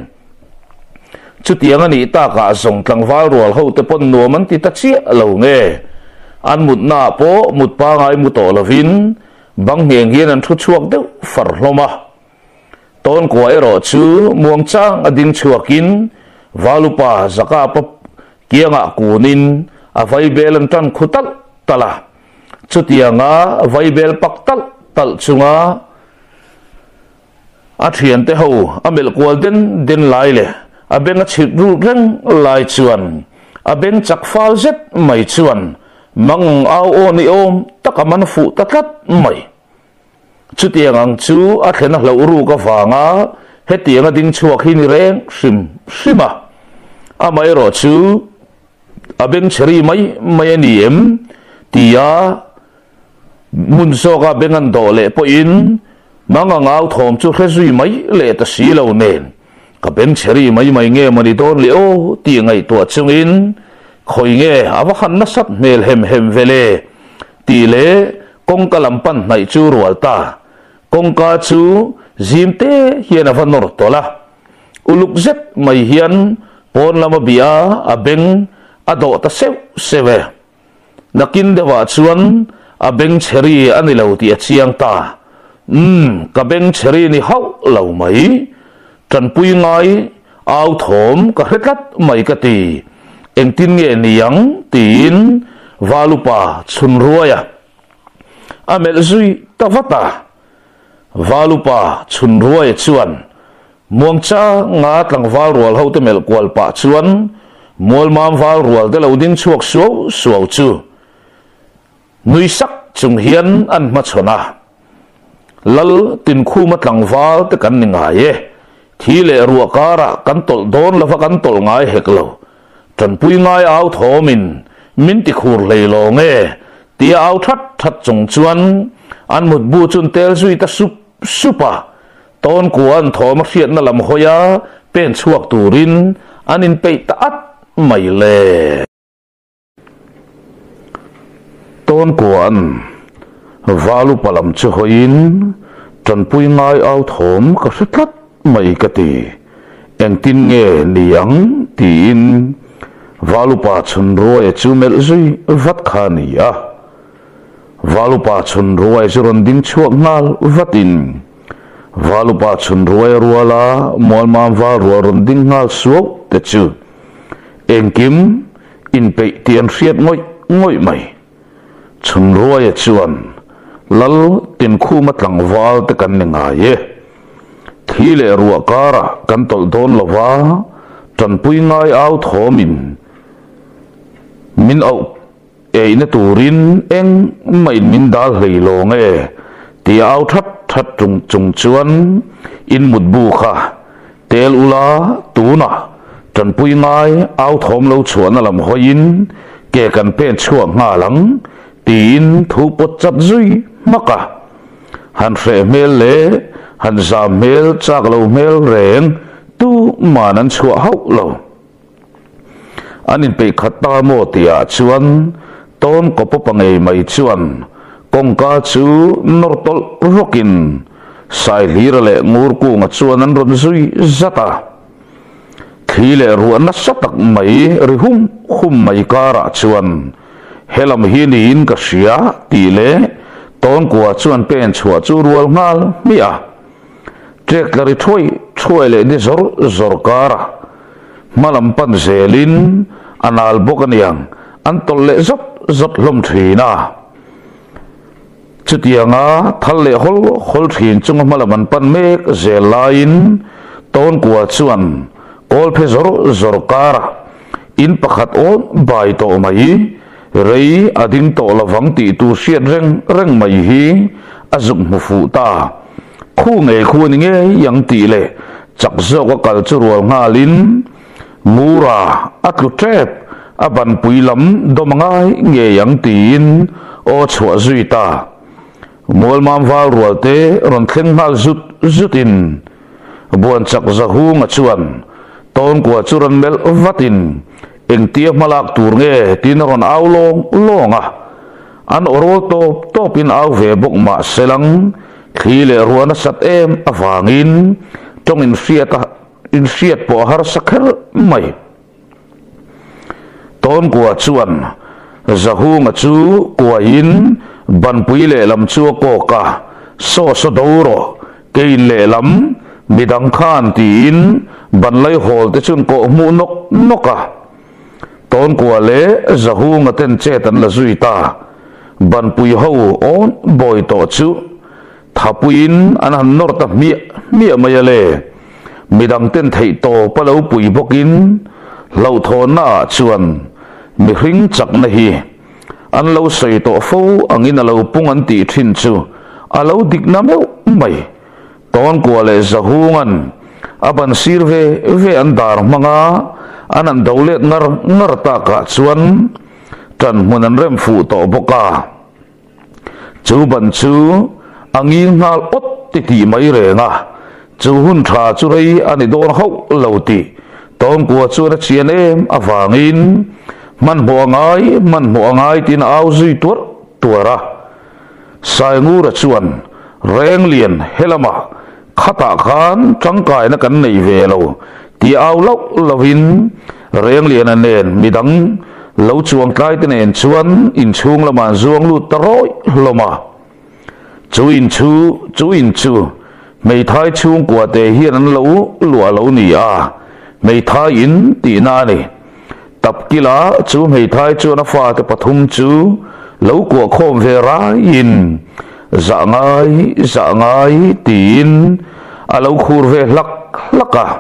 chutiang ani ta ka zong tlangwal rual ho te pon no man ti ta chi lo nge an mut na po mut pa ngai mu to lovin bang heng hian an thu chuak deuh far hloma ton ko ero chu muang chang ading chuakin valupa zaka pa kianga kunin a vaibel an tan khutal tala chutianga vaibel paktal tal chunga a thian te ho amel kwal den den lai le a benga chit ru reng lai chuan a beng chak fal zet mai chuan mang au o ni om takaman fu tatat mai chutiang ang chu a thena hlo ru ka wanga hetianga ding chuak hi ni reng sim sima a mai ro chu a beng cheri mai mai ni em tia mun so ka bengan do le po in manga ngau thom chu khezui mai le ta si lo nen ka beng cheri mai mai nge mani don le o ti ngai to chungin khoi nge awa khan na sat mel hem hem vele ti le kong kalam pan nai chu rual ta kong ka chu zimte hian avanor tola uluk zet mai hian pon lama bia abeng ado ta sew sewe nakin dewa chuan abeng cheri ani lo ti achiang ta um ka beng cheri ni hau lo mai tran pui ngai au thom ka hretlat mai ka ti eng tin nge niang tin valupa chun ruaya amel zui tawata valupa chun ruaya chuan muang cha nga tlang val rual ho te mel kwal pa chuan mol mam val rual te lo ding chuak suau suau chu nui sak chung hian an ma chona lal tin khu ma tlang val te kan ninga ye thile ruwa kara kan tol don lova kan tol ngai heklo tran pui ngai au thomin min ti khur leilo nge tia au that that chung chuan an mut bu chun tel zui ta sup supa ton kuan thom khiat na lam hoya pen chuak turin anin pe ta at mai le ton kuan valu palam chu hoin tran pui ngai au thom ka hretlat mai ka ti eng tin nge niang tin valupa chun ruai chu mel zui vat khania valupa chun ruai chu ron ding chuak ngal vatin valupa chun ruai ruala mol mam va ruwa ron ding ngal suau te chu engkim in pe tian riat ngoi ngoi mai chun ruai chuan lal tin khu matlang wal te kan ninga ye thile ruwa kara kan tol don lova tran pui ngai au thomin min au e ina turin eng mai min dal heilo nge ti au that that chung chung chuan in mut bu kha tel ula tuna tran pui ngai au thom lo chuan lam hoin ke kan pen chuak nga lang tin thu pot chat zui maka han fe mel le han za mel chak lo mel reng tu manan chua hau lo anin pe khata mo tia chuan ton ko popangai mai chuan kong ka chu nortol rokin sai lira le ngur ku nga chuan an ron zui zata thile ruan na satak mai rihum khum mai kara chuan helam hini in ka sia ti le ton kwa chuan pen chua chu rual ngal mia trek lari thoi thoi le ni zor zor kara malam pan zelin anal bokaniang antol le zot zot lom thina chutianga thal le hol hol thin chung malaman pan mek zelain ton kwa chuan kol phe zor zor kara in pakhat on bai to mai rei ading to lawang ti tu siat reng reng mai hi azuk mu fu ta khu nge khu ni nge yang ti le chak zo ka kal chu rual ngalin mura atlu trep aban puilam domangai nge yang tin o chua zui ta mol mam wal rual te ron thleng mal zut zutin buan chak za hu nga chuan ton kwa churan mel vatin eng tiap malak tur nge tin ron aulong longa an orol to topin au ve bok ma selang khile ruana sat em awangin tong in fiata in fiat po har sakher mai ton kwa chuan zahu nga chu kwa in ban pui le lam chu ko ka so so doro kein le lam midang khan ti in ban lai hol te chun ko mu nok noka ton kwa le zahu nga ten che tan la zui ta ban pui ho on boy to chu thapuin an han nor ta mi mi ma le midang ten thei to palo pui bokin lo thon na chuan mi hring chak na hi an lo sei to fo angin alo pung an ti thin chu alo dik na me mai ton ko le zahungan aban sirve ve an dar manga anan daulet ngar ngar ta ka chuan tan munan rem fu to boka chu ban chu angi ngal ot ti ti mai re nga chu hun tha chu rei ani don ho lo ti ton ko chu ra chian em awangin man mo ngai man mo ngai tin au zui tur tura sai ngu ra chuan reng lian helama khata khan changkai na kan nei ve lo ti au lo lovin reng lian anen midang lo chuang kai ten en chuan in chung lama zuang lu taroi loma chu in chu chu in chu mei thai chung kwa te hian an lo lua lo ni a mei thai in ti na ni tập kila chú mày thái chú nó pha cái pathum chú lâu của khom về ra in dạ ngay dạ ngay tin à lâu khur về lắc lắc à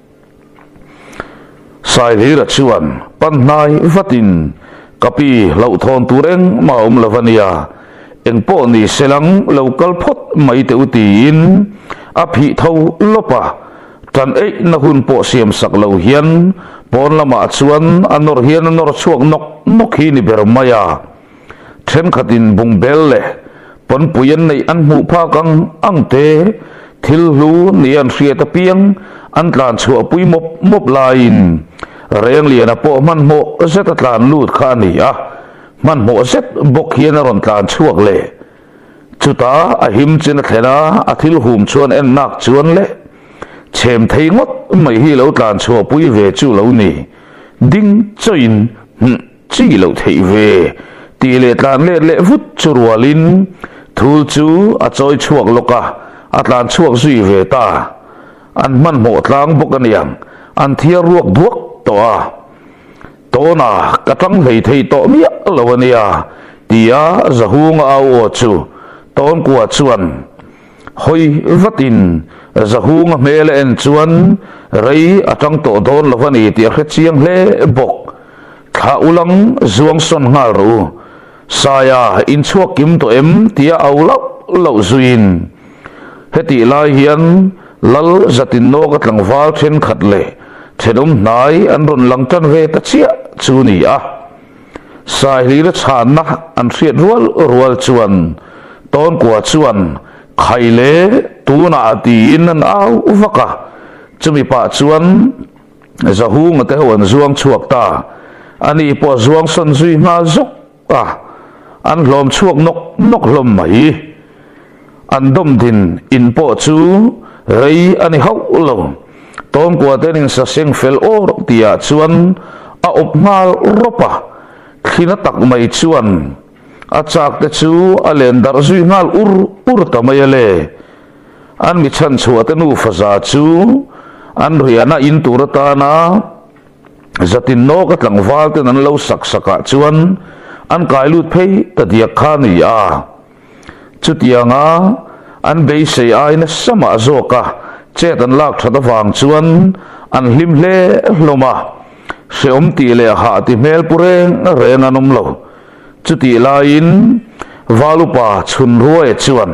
sai thế là chuan pan nai vatin kapi lâu thon tu reng mà ông lavania em po ni selang lâu kal phot mấy tiểu tin áp hi thâu lopa tan ấy na hun po siam sak lâu hiền pon lama chuan anor hian anor chuak nok nok hi ni ber maya then khatin bung bel le pon puyan nei an mu pha kang ang te thil lu ni an ria ta piang an tlan chua pui mop mop lain reng lian a po man mo zet atlan lut kha ni a man mo zet bok hian ron tlan chuak le chuta a him chin a thena a thil hum chuan en nak chuan le chém thấy ngót mấy hi lâu tàn chùa bùi về chú lâu nì đinh chơi chỉ lâu thấy về tỷ lệ tàn lệ lệ vút chú rùa linh thu chú à chơi chuộc lộc à à tàn chuộc duy về ta ăn mặn một lang bốc anh yang ăn thia ruột đuốc tòa tòa na cả trăng thấy thấy tòa miết lâu anh ya tía giờ hung ao ở chú tôn của chuan hoi vatin zahung mele en chuan rei atang to don lovani ti kha chiang le bok kha ulang zuang son ngal ru saya in chuak kim to em tia aula lo zuin heti lai hian lal zatin no ka tlangwal then khat le thenum nai an ron lang tan ve ta chia chu ni a sai ri ra chan na an riat rual rual chuan ton kwa chuan khai le tu na ti in an au vaka chumi pa chuan zahu nga te hon zuang chuak ta ani po zuang son zui nga zuk a an lom chuak nok nok lom mai an dom din in po chu rei ani hau lo tom kwa te ning sa seng fel or tia chuan a op ngal ropa khina tak mai chuan a chak te chu a len dar zui ngal ur ur ta mai le an mi chan chua te nu faza chu an riana in tur ta na zatin no ka tlangwal te nan lo sak saka chuan an kai lut phei ta dia kha ni a chu tianga an be sei ai na sama zoka che tan lak thada wang chuan an hlim hle hloma se om ti le ha ti mel pureng reng anom lo chuti lain valupa chun ruai chuan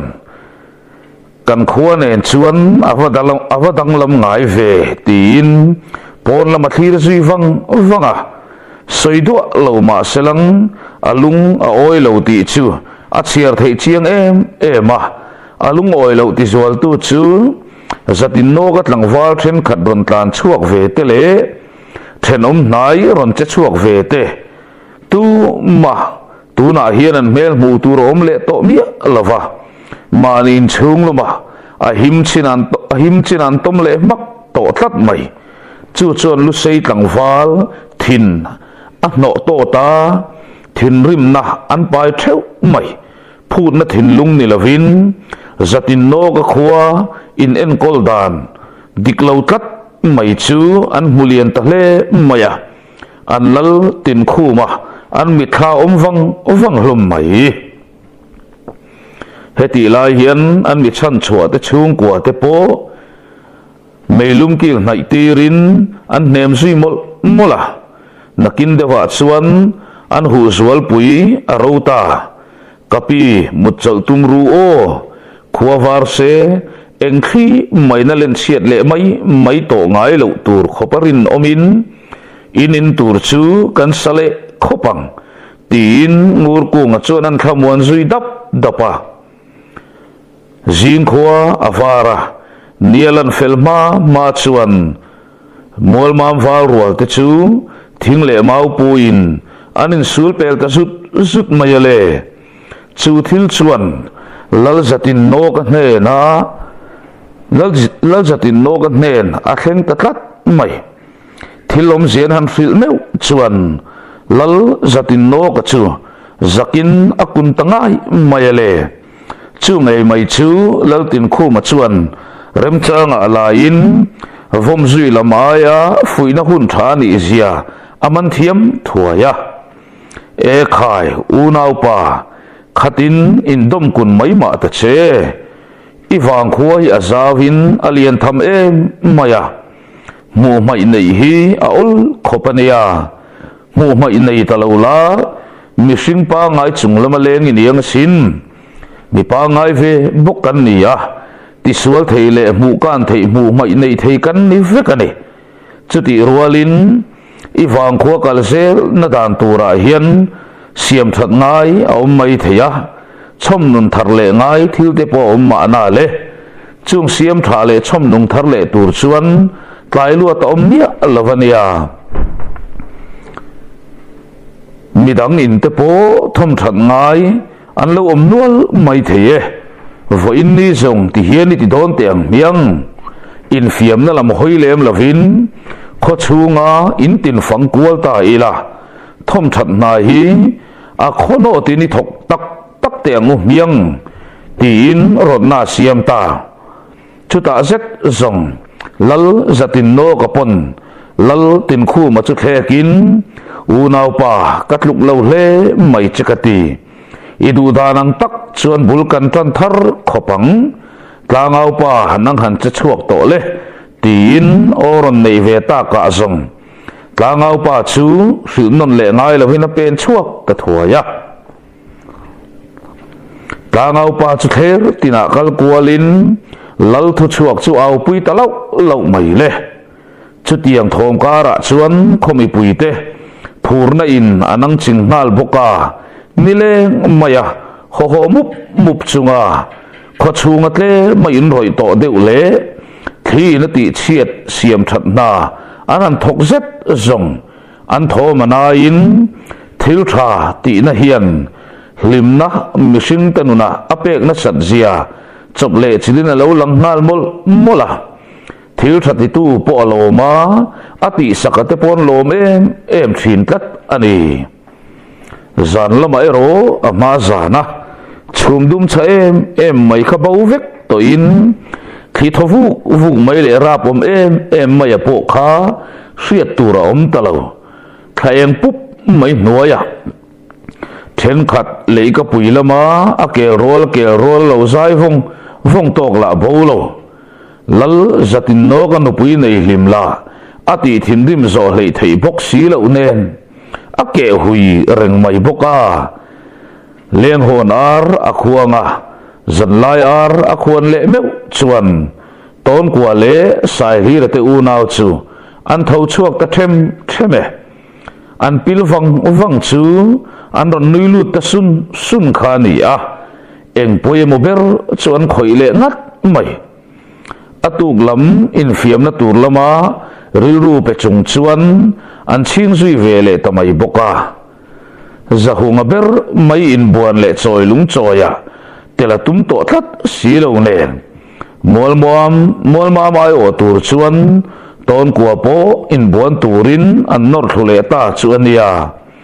kan khuan en chuan avadalam avadang lam ngai ve tin pon lam thir zui wang wanga soidu lo ma selang alung a oi lo ti chu a chiar thei chiang em ema alung oi lo ti zual tu chu zatin no ka tlangwal then khat ron tlan chuak ve te le thenom nai ron che chuak ve te tu ma tu na hian an mel mu tu rom le to mi lova manin chung loma a him chinan a him chinan tom le mak to tat mai chu chuan lu sei tlangwal thin a no to ta thin rim na an pai theu mai phut na thin lung ni lovin zatin no ka khua in en kol dan diklo tat mai chu an mulian ta hle maya an lal tin khu ma an mitha om vang ovang hlum mai heti lai hian an mi chan chua te chung kwa te po meilum kil nai tirin an nem sui mol mola nakin dewa chuan an hu zual pui arota kapi mutchal tumru o khuawar se engkhi maina len chiat le mai mai to ngai lo tur khoparin omin inin tur chu kan sale khopang tin ngur ku nga chuan an khamuan zui dap dapa zin khua avara nialan felma ma chuan mol mam wal rual te chu thing le mau puin anin sul pel ta sut sut mayale chu thil chuan lal zatin no ka hne na lal lal zatin no ka hne a thleng ta tlat mai thilom zen han fil meu chuan lal zatin no ka chu zakin akun tangai mayale chu ngai mai chu lal tin khu ma chuan rem changa alain vom zui lamaya fuina hun thani zia aman thiam thuaya e khai unau pa khatin indom kun mai ma ta che iwang khuai azawin alien tham em maya mu mai nei hi a ol khopania mu mai nei talola mishing pa ngai chunglama leng in yang sin mi pa ngai ve bokan nia ti sual theile mu kan thei mu mai nei thei kan ni vekani chuti rualin iwang khuwa kalsel na dan tura hian siam that ngai au mai theya chom nun thar le ngai thil te po ma na le chung siam tha le chom nun thar le tur chuan tlai lu ta om nia lavania midang in te po thom that ngai an lo om nual mai theye vo in ni zong ti hian ni ti don teng miang in fiam na lam hoi lem lovin kho chunga in tin fang kual ta ila thom that na hi a khono ti ni thok tak tak teng u miang tin rot na siam ta chuta zet zong lal zatin no kapon lal tin khu ma chu khekin u nau pa katluk lo hle mai chakati idu danang tak chuan bulkan tan thar khopang tlangau pa hanang han che chuak to le tin oron nei ve ta ka zong tlangau pa chu hil non le ngai lo hina pen chuak ka thuaya tlangau pa chu ther tina kal kualin lal thu chuak chu au pui ta lo lo mai le chu tiang thom kara chuan khomi pui te phurna in anang ching ngal boka nile maya ho ho mup mup chunga kho chunga tle mai in roi to deu le thi na ti chiat siam that na anan thok zet zong an tho mana in thil tha ti na hian limna mishing tanuna apek na sat zia chop le chilina lo lang ngal mol mola thil tha ti tu po lo ma ati sakate pon lom em em thin tat ani zan lama ero ama zana chumdum cha em em mai kha bau vek to in khi thovu vu mai le rap om em em mai po kha hriat tura om talo khaeng pup mai noya then khat le ka pui lama a ke rol ke rol lo zai vong vong tok la bolo lal zatin no ka no pui nei hlimla ati thindim zo hlei thei bok si lo nen ake hui reng mai boka leng hon ar akhuanga zanlai ar akhuan le meu chuan ton kwa le sai hi rate u naw chu an tho chuak ta them theme an pil wang wang chu an ron nui lut ta sun sun khani a eng poe mo ber chuan khoi le ngat mai atuk lam in fiam na tur lama riru pe chung chuan an ching zui ve le tamai boka zahunga ber mai in buan le choi lung choya tela tum to that silo nen mol mom mol ma mai o tur chuan ton kwa po in buan turin an nor thule ta chuania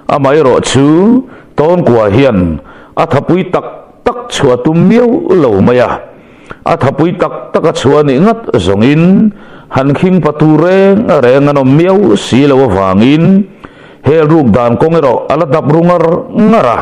amai ro chu ton kwa hian a thapui tak tak chua tum miau lo maya a thapui tak tak a chua ni ngat zongin han khing pature reng anom miau si lo wangin he ruk dan kongero ala dap rungar ngara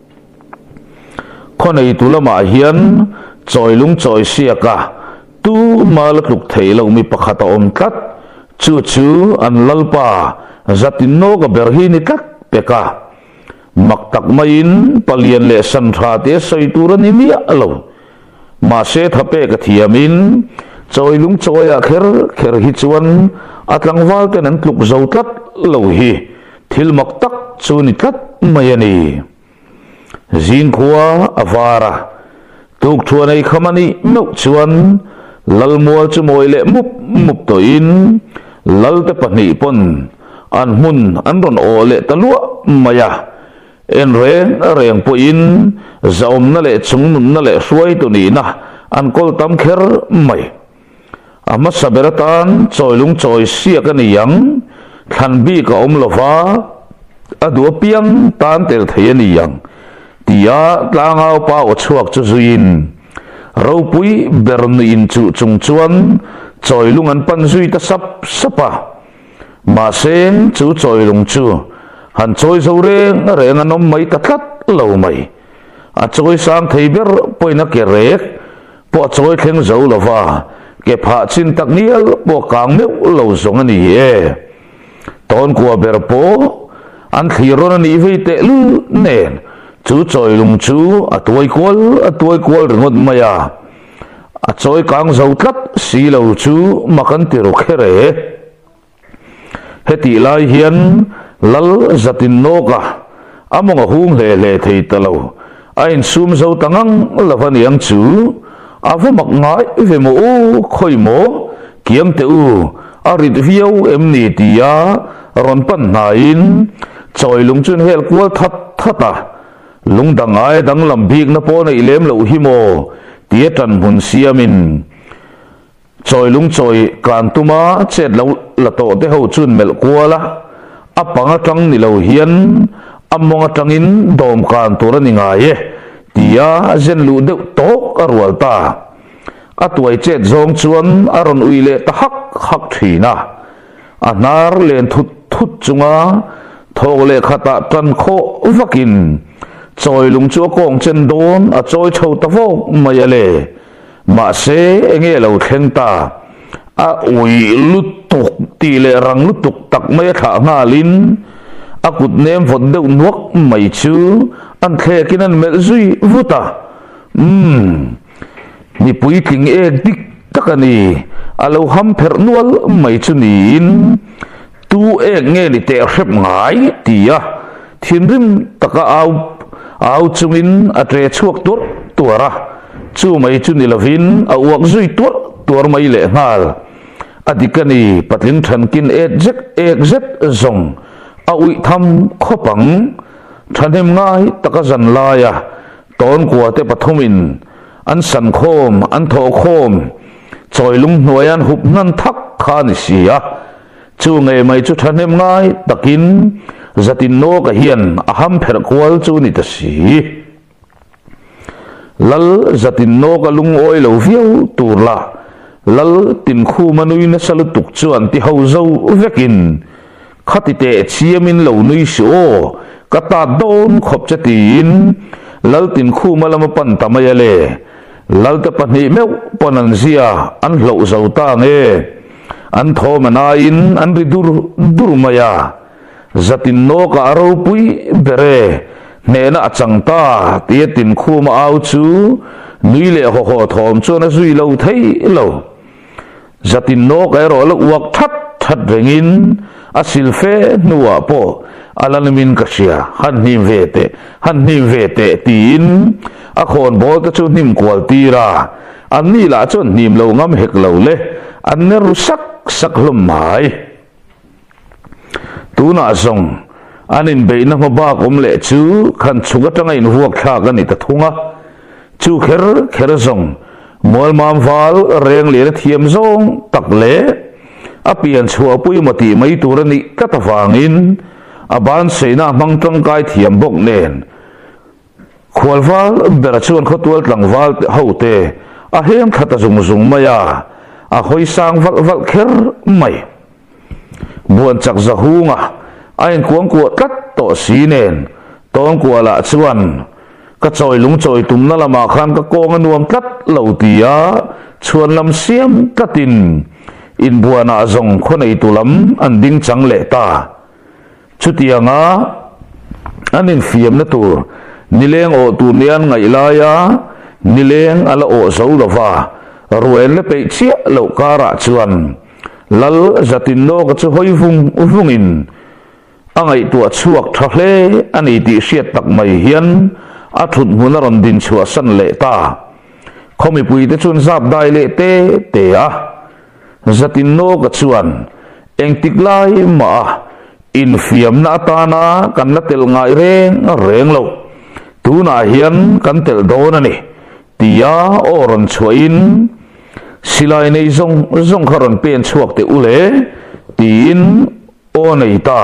khonei tulama hian choilung choi siaka tu malak luk theilo mi pakhata om tat chu chu an lalpa zatin no ga berhi ni tat peka maktak main palian le san tha te soituran ni mi alo ma se thape ka thiamin choilung choya kher kher hi chuan atlangwal ten an tluk zautat lo hi thil maktak chu ni tat mayani zin khuwa avara tuk thuanei khamani no chuan lalmual chu moile mup mup to in lalte pani pon an mun an ron ole talua maya en reng reng po in zaom na le chung nun na le suai to ni na an kol tam kher mai ama saberatan choilung choi sia ka ni yang than bi ka om lova adu piang tan tel thei ni yang tia tlangau pa o chuak chu zuin ro pui berni in chu chung chuan choilung an pan zui ta sap sapa ma sen chu choilung chu han choi zo reng reng anom mai ta tlat lo mai a choi sang thei ber poina ke rek po choi thleng zo lova ke pha chin tak nial po kang meu lo zong ani e ton kwa ber po an thiron ani ve te lu nen chu choilung chu a tuai kol a tuai kol ringot maya a choi kang zo tlat si lo chu makan ti ro khere heti lai hian lal zatin noka amonga hung le le thei talo ain sum zo tangang lavani ang chu avu mak ngai ve mo u khoi mo kiam te u arit viau em ni tia ron pan nain choi lung chun hel kwal that thata lung dangai dang lam bik na po na ilem lo hi mo tia tan hun siamin choi lung choi kan tuma chet lo la to te ho chun mel kwala apanga tang ni lo hian amonga tangin dom kan tura ni nga ye tia zen lu de to arwal ta atwai chet zong chuan aron uile ta hak hak thina anar len thut thut chunga thole khata tan kho vakin choi lung chu kong chen don a choi chho ta vo mayale ma se enge lo thleng ta a ui lutuk ti le rang lutuk tak mai tha nga lin akut nem vot deuh nuak mai chu an the kin an mel zui vuta um ni pui tling e dik takani alo ham pher nual mai chu nin tu e nge ni te hrep ngai tia thinrim taka au au chungin a tre chuak tur tuara chu mai chu ni lovin a uak zui tur tur mai le ngal adikani patling than kin exec exec zong a ui tham khopang thanem ngai taka zan laya ton kwa te pathumin an san khom an tho khom choilung hnuaian hup nan thak khan sia chu nge mai chu thanem ngai takin zatin no ka hian aham pher kwal chu ni ta si lal zatin no ka lung oi lo viau turla lal tin khu manui na salutuk chuan ti ho zo vekin khatite chiamin lo nui so kata don khop chatin lal tin khu malama pan tamayale lal ta pani meu panan zia an lo zo ta nge an tho manain an ridur durmaya zatin no ka aro pui bere nena achangta tie tin khu ma au chu nui le ho ho thom chu na zui lo thei lo zatin no ka ro lo wak that that rengin asilfe nuwa po alalamin kasia han nim vete han nim vete tin a khon bol ta chu nim kwal tira an ni la chon nim lo ngam hek lo le an ne ru sak sak hlum mai tuna zong anin be na ba kom le chu khan chuga tanga in huak kha ga ni ta thunga chu kher kher zong mol mam wal reng le thiam zong tak le apian chua pui mati mai turani katawangin aban seina mang tang kai thiam bok nen khwalwal bera chuan khotwal tlangwal hote a hem khata zung zung maya a hoi sang val val kher mai buan chak zahunga ain kuang ku tat to sinen tong ku ala chuan ka choi lung choi tum na lama khan ka kong anuam tat lo tia chuan lam siam tatin in buana zong khonei tulam an ding chang le ta chutianga anin fiam na tur nileng o tu nian ngai laya nileng ala o zo lova ruel le pe chia lo kara chuan lal zatin no ka chu hoi vung uvungin angai tu chuak thle ani ti siat tak mai hian a thut huna ron din chua san le ta khomi pui te chun zap dai le te te a zatin no ka chuan eng tik lai ma in fiam na ta na kan la tel ngai reng reng lo tu na hian kan tel don ani tia oron chuain silai nei zong zong kharon pen chuak te ule tin o nei ta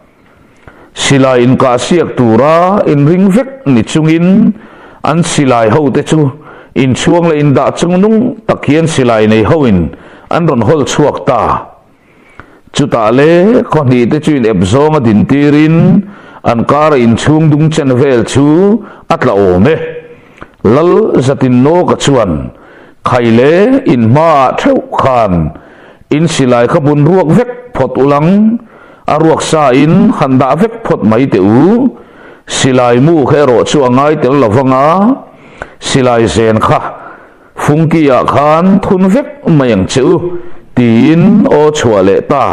silai in ka siak tura in ring vek ni chungin an silai ho te chu in chuang le in da chung nung takhian silai nei hoin an ron hol chuak ta chuta le khoni te chu in ebzong din tirin an kar in chung dung chen vel chu atla ome lal zatin no ka chuan khaile in ma theu khan in silai khabun ruak vek phot ulang aruak sa in khanda vek phot mai te u silai mu khero chuangai tel lovanga silai zen kha fungkia khan thun vek mayang chu tin o chwale ta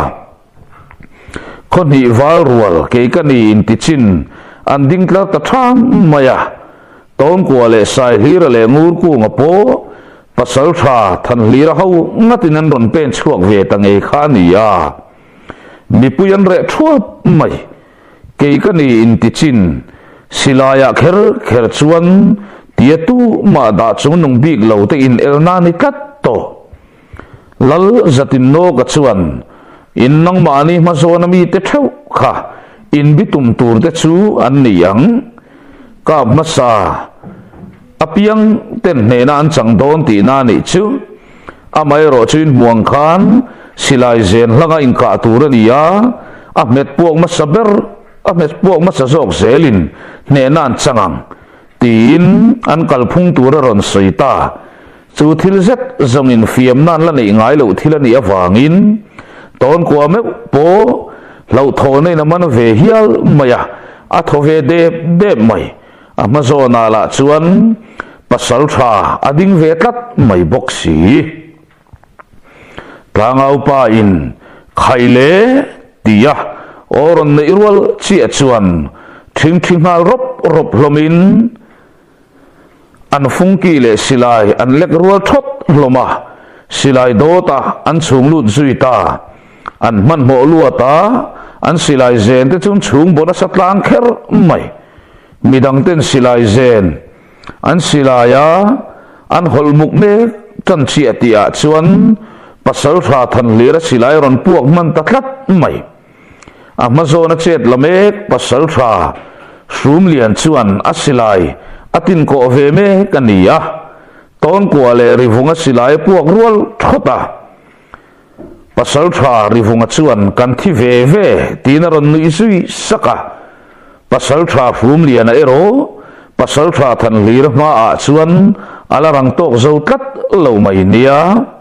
khoni wal rual ke kani in tichin an ding tla ta tham maya ton kwale sai hira le ngur ku ngapo pasal tha than lira ho ngatin an ron pen chuak ve tangai khania mi puyan re thuap mai ke kani in tichin silaya kher kher chuan tiatu ma da chung nung big lo te in elna ni kat to lal zatin no ka chuan in nang mani ma zona mi te theu kha in bitum tur te chu an niyang ka masa apiang ten ne na an chang don ti na ni chu amai ro chin muang khan silai zen langa in ka tur ania a met puak ma saber a met puak ma sa zok zelin ne na an changang tin an kalphung tur ron soita chu thil zet zong in fiam nan la nei ngai lo thil ani awangin ton kwa me po lo tho nei na man ve hial maya a tho ve de de mai a ma zo na la chuan pasal tha ading ve tat mai boxi plangau pa in khaile tia oron nei rual chi chuan thing thing hal rop rop lomin an fungki le silai an lek rual thot loma silai dota an chung lut zuita an man mo luata an silai zen te chung chung bona satlang kher mai midang ten silai zen an silaya an holmuk me tan chi atia chuan pasal tha than lira silai ron puak man tatlat mai amazona chet lamek pasal tha sum lian chuan asilai atin ko ve me kania ton ko le rivunga silai puak rual thota pasal tha rivunga chuan kan thi ve ve tinaron ni sui saka pasal tha fum lian a ero pasal tha than lir ma a chuan alarang tok zo tat lo mai nia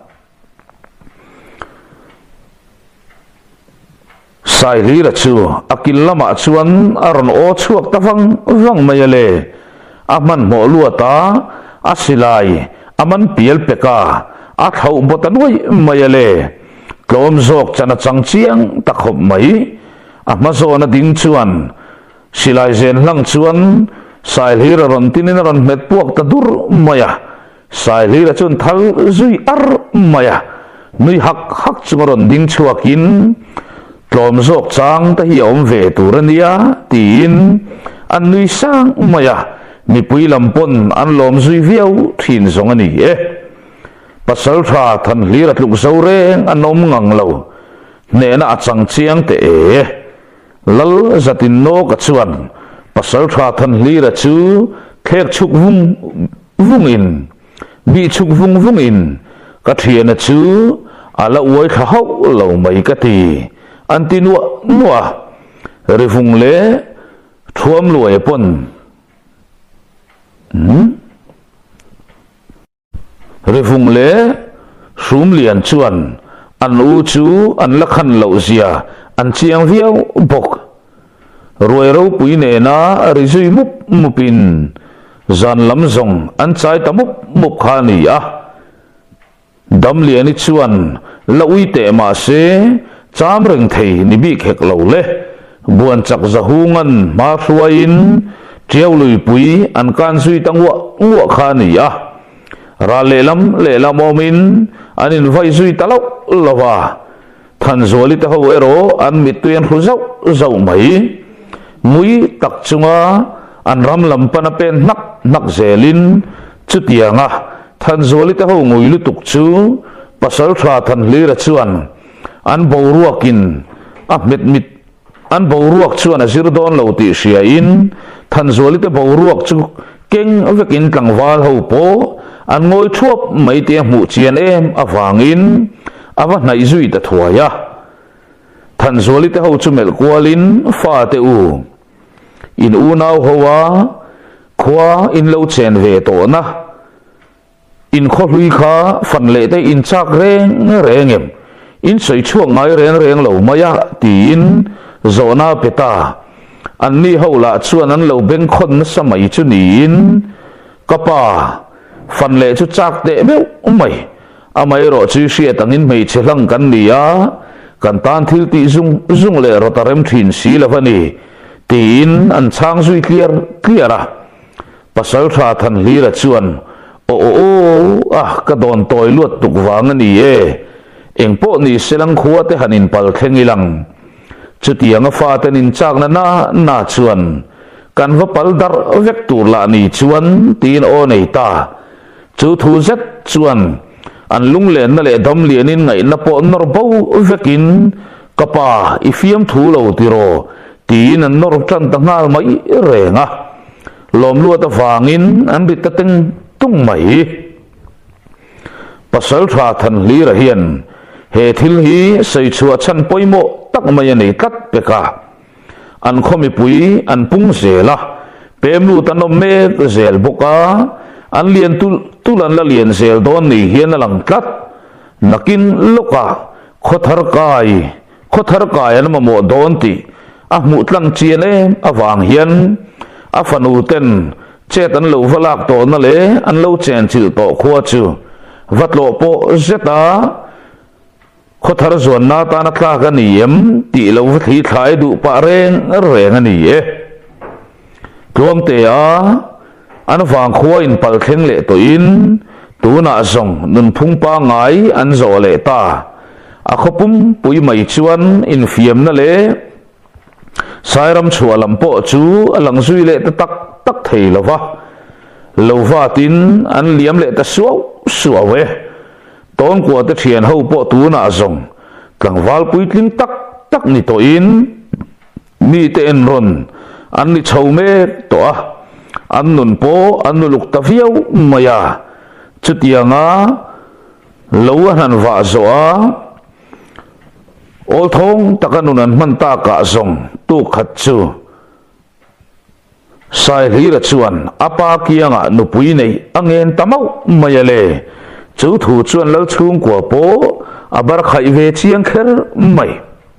sai lir chu akil lama chuan aron o chuak tawang wang mai le aman mo luata asilai aman piel peka a thau botanoi mayale klom zok chana changchiang takhop mai amazona ding chuan silai zen lang chuan sai hira ron tinin ron met puak ta dur maya sai hira chun thal zui ar maya nui hak hak chungaron ding chuakin klom zok chang ta hi om ve turania tin an nui sang maya mi pui lampon an lom zui viau thin zong ani e pasal tha than lirat luk zo reng anom ngang lo ne na achang chiang te e lal zatin no ka chuan pasal tha than hli ra chu khek chuk vung vung in bi chuk vung vung in ka thiana chu ala uai kha hau lo mai ka ti anti nuwa nuwa ri vung le thuam luai pon hm ri vung le sum lian chuan an u chu an la khan lo zia an chiang viau bok roi ro pui ne na ri zui mup mupin zan lam zong an chai tamup mup kha ni a dam lian ni chuan la ui te ma se cham reng thei ni bi khek lo le buan chak zahungan ma hruain triau lui pui an kan zui tangwa ngwa kha ni a ra le lam le lam omin anin vai zui talok lova than zoli ta ho ero an mit tuan hu zau zau mai mui tak chunga an ram lam pana pen nak nak zelin chutianga than zoli ta ho ngui lu tuk chu pasal thra than le ra chuan an boruakin a mit mit an boruak chuan a zir don lo ti sia in than zoli ta boruak chu keng avekin tlangwal ho po an ngoi thuap mai te mu chian em awangin awa nai zui ta thuaya than zoli te ho chu mel kwalin fa te u in u nau howa khwa in lo chen ve to na in kho hlui kha fan le te in chak reng rengem in soi chuang ngai reng reng lo maya ti in zona peta an ni ho la chuan an lo beng khon samai chu ni in kapa fan le chu chak te meu mai amai ro chu sia tangin mei chelang kan nia kan tan thil ti zung zung le rotarem thin si lavani tin an chang zui clear cleara pasal tha than hli ra chuan o o o ah ka don toy luat tuk wang ani e engpo ni selang khuwa te hanin pal thengilang chutianga fa tanin chak na na na chuan kan va pal dar vek tur la ni chuan tin o nei ta chu thu zet chuan an lung len na le dam lianin ngai na po nor bo vekin kapa ifiam thu lo tiro tin an nor tran ta ngal mai renga lom lu ta wangin an ri ta teng tung mai pasal tha than li ra hian he thil hi sei chua chan poimo tak mai nei kat peka an khomi pui an pung zela pem lu ta no me zel boka an lian tu tulan la lian zel don ni hian lang tlat nakin loka khothar kai khothar kai an ma mo don ti a mu tlang chian em awang hian a fanu ten chet an lo valak to na le an lo chen chil to khwa chu vatlo po zeta khothar zon na ta na tla ka niem ti lo thi thai du pa reng reng ani e tuam te a an wang khua in pal theng le to in tu na zong nun phung pa ngai an zo le ta a khopum pui mai chuan in fiam na le sairam chualam po chu alang zui le ta tak tak thei lova lova tin an liam le ta suau suau we ton kwa ta thian ho po tu na zong tlangwal pui tling tak tak ni to in ni te en ron an ni chaume to a an nun po an nu luk ta viau maya chutianga lo han wa zo a ol thong takanun an man ta ka zong tu khat chu sai hi ra chuan apa kianga nu pui nei angen tamau maya le chu thu chuan lo chung kwa po abar khai ve chiang kher mai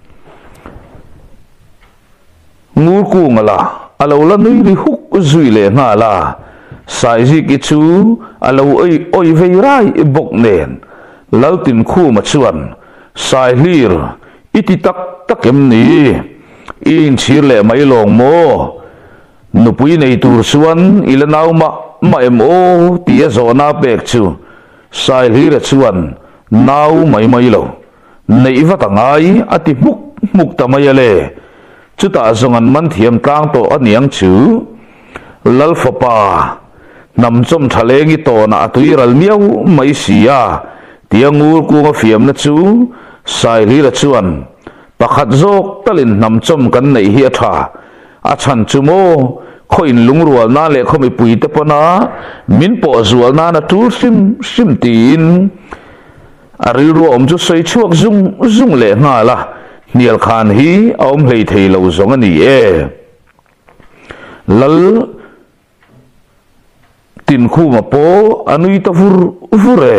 ngur ku ngala alo la nui ri huk zui le nga la sai ji ki chu alo oi oi ve rai bok nen lau tin khu ma chuan sai hlir iti tak takem ni in chir le mai long mo nu pui nei tur chuan ilanau ma ma em o ti a zona pek chu sai hlir chuan nau mai mai lo nei va tangai ati muk muk tamaya le chuta zongan man thiam tlang to aniang chu lal fopa nam chom thalengi to na tuiral miau mai sia tiangur ku nga fiam na chu sai li la chuan pakhat zok talin nam chom kan nei hi atha a chan chumo khoin lungrual na le khomi pui te pana min po zual na na tur sim sim tin aril ro om chu soi chuak zung zung le nga la nial khan hi om hlei thei lo zong ani e lal tin khu ma po anui ta fur fure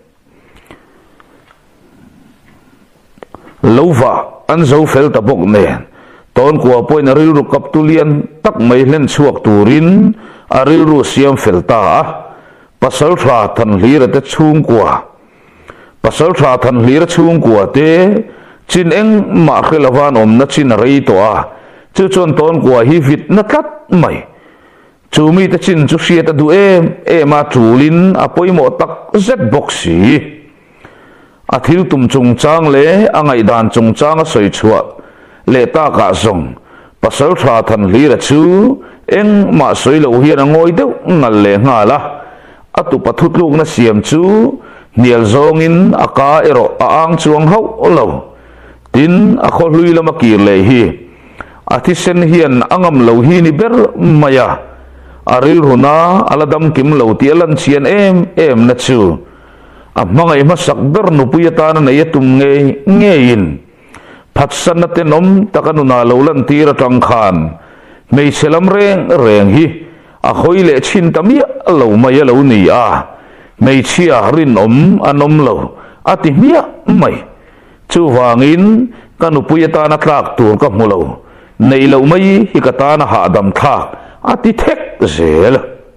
lova an zo fel ta bok ne ton kwa point aril ru kap tulian tak mai len chuak turin aril ru siam fel ta pasal thra than hlira te chung kwa pasal thra than hlira chung kwa te chin eng ma khelawan om na chin rei to a chu chon ton kwa hi vit na tat mai chumi te chin chu sia ta du em e ma tulin apoi mo tak zet boxi a thil tum chung chang le angai dan chung chang a soi chua le ta ka zong pasal thra than hlira chu eng ma soi lo hian angoi deuh ngal le nga la atu pathut luk na siam chu nial zong in aka ero a ang chuang ho lo tin a khol hlui lama kir le hi a thi sen hian angam lo hi ni ber maya aril huna aladam kim lo ti alan chian em em na chu a mangai ma sak ber nu puyata na ye tum nge nge in phatsan na te nom takanuna lo lan tira tang khan mei selam reng reng hi a khoi le chin tamia lo maya lo ni a mei chia rin om anom lo ati mia mai chu wangin kanu puyata na tlak tur ka mulo nei lo mai hi kata na ha dam thak ati thek zel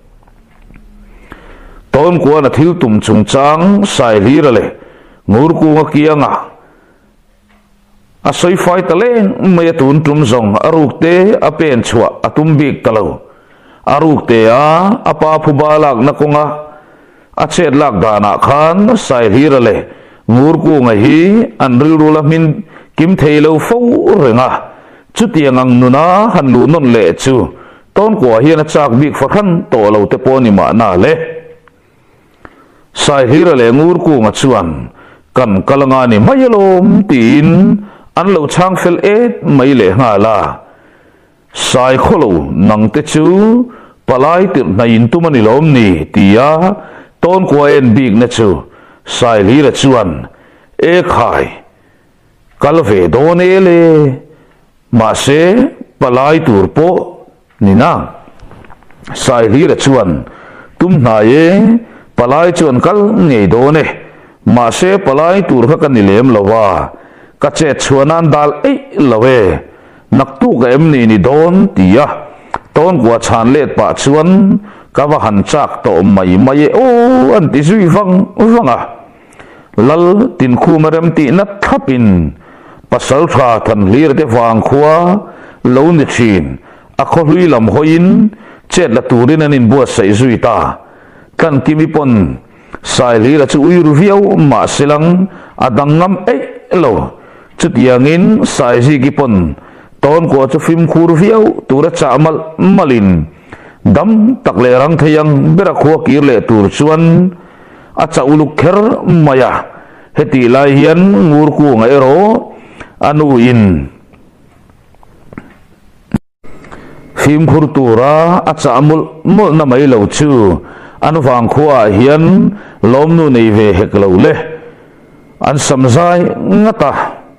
ton ko na thil tum chung chang sai hira le ngur ku nga kianga a soi fai taleng mai tun tum zong aruk te a pen chua atum bik talo aruk te a apa phu balak na konga a chet lak dana khan sai hira le ngur ku nga hi an ril rula min kim theilo fo renga chu tiangang nuna han lu non le chu ton ko hian a chak bik fakhan to lo te poni ma na le sai hira le ngur ku nga chuan kan kalanga ni mayalom tin an lo chang fel et mai le nga la sai kholo nang te chu palai tir na in tu mani lom ni tia ton ko en bik na chu sai hira chuan e khai kalve don ele ma se palai tur po ni na sai hira chuan tum na ye palai chuan kal ngei do ne ma se palai tur kha kan ni lem lawa ka che chuanan dal ei lawe nak tu ga em ni ni don tia ton kwa chan let pa chuan ka wa han chak to mai mai o an ti zui wang wanga lal tin khu marem ti na thapin pasal tha than lir te wang khuwa lo ni chin a kho hlui lam hoin chet la turin anin bua sai zui ta kan kimi pon sai lira chu uir viau ma silang adangam e lo chutiangin sai ji gi pon ton ko chu phim khur viau tura chamal malin dam takle rang thayang bera khuwa kir le tur chuan a cha uluk kher maya heti lai hian ngur ku ngai ro anu in phim khur tura a chamul mul na mai lo chu anu wang khuwa hian lom nu nei ve hek lo le an samzai ngata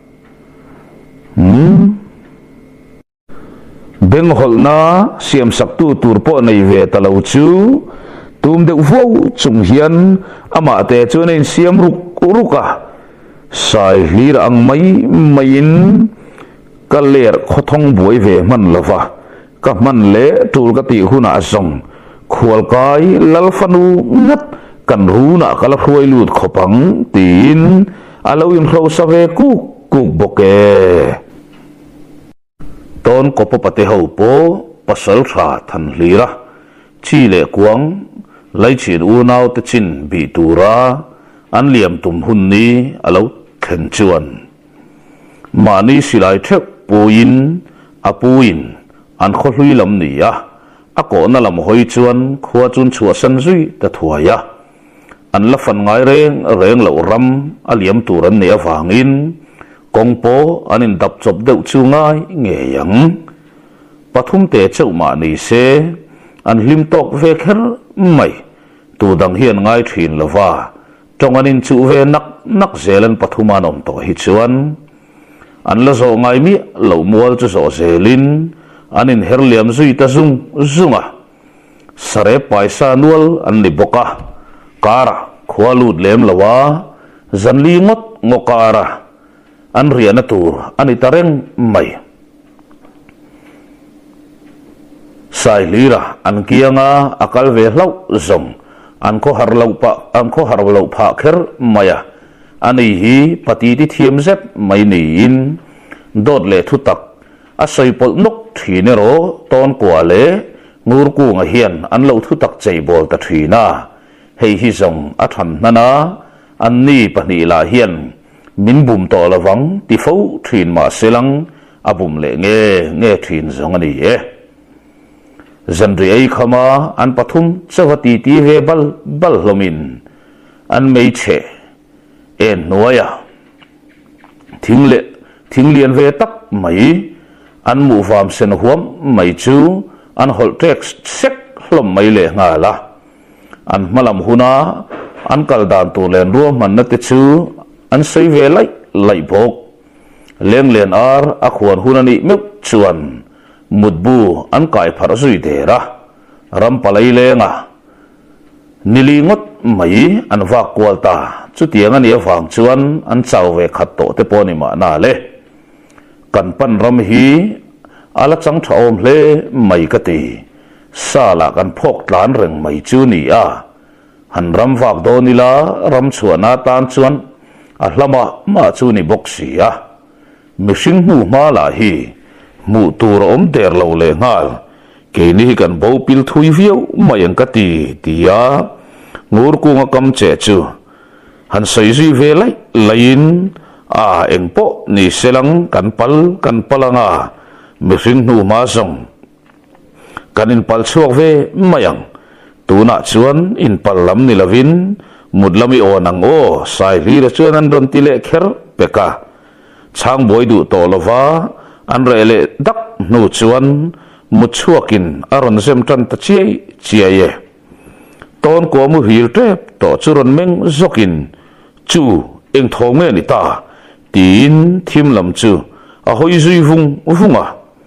hmm beng hol na siam sak tu tur po nei ve ta lo chu tum de vo chung hian ama te chu nei siam ruk ruka sai hlir ang mai main kaler khothong boi ve man lova ka man le tul ka ti huna song khwal kai lal fanu ngat kan runa kala khoi lut khopang tin alo in khlo save ku ku boke ton ko po pate ho po pasal tha than hlira chi le kuang lai chin u nau te chin bi tura an liam tum hun ni alo khen chuan mani silai thek puin apuin an kho hlui lam ni ya a ko na lam hoi chuan khuwa chun chua san zui ta thuaya an la fan ngai reng reng lo ram aliam turan ne awangin kong po anin dap chop deuh chu ngai nge yang pathum te cheu ma ni se an hlim tok ve kher mai tu dang hian ngai thin lova tong anin chu ve nak nak zelan pathuman om to hi chuan an la zo ngai mi lo mual chu zo zelin anin herliam zui ta zung zunga sare paisa nual an ni boka kara khwalut lem lawa zanli ngot ngokara an riana tur ani tareng mai sai lira an kianga akal ve hlau zong an ko har lau pa an ko har lau pha kher maya ani hi pati ti thiam zet mai ni in dot le thu tak a soi pol nok thine ro ton kwa le ngur ku nga hian an lo thu tak chei bol ta thina hei hi zong a than nana an ni pani la hian min bum to lawang ti fo thin ma selang abum le nge nge thin zong ani e zanri ai khama an pathum chawati ti ve bal bal hlomin an mei che en noya thingle thinglian ve tak mai an mu vam sen huam mai chu an hol text sek hlom mai le nga la an malam huna an kal dan tu len ro man na te chu an sei ve lai lai bok leng len ar a khwan hunani me chuan mutbu an kai phar zui de ra ram palai lenga nilingot mai an wa kwalta chu tiang ani awang chuan an chaw ve khat to te poni ma na le kan pan ram hi ala chang thaom hle mai ka ti sala kan phok tlan reng mai chu ni a han ram wak do ni la ram chuana tan chuan a hlama ma chu ni boxi a mihring mu ma la hi mu tur om der lo le ngal ke ni kan bo pil thui viau mai ang ka ti tia ngur ku nga kam che chu han sei zui ve lai lain a eng po ni selang kan pal kan palanga mihring nu ma song kanin pal chuak ve mayang tuna chuan in pal lam ni lavin mudlami onang o sai ri ra chuan an ron ti le kher peka chang boi du to lova an rele dak nu chuan muchuakin aron zem tan ta chiai chiaye ton ko mu hil trep to churon meng zokin chu eng thome ni ta tin thim lam chu a hoi zui vung vunga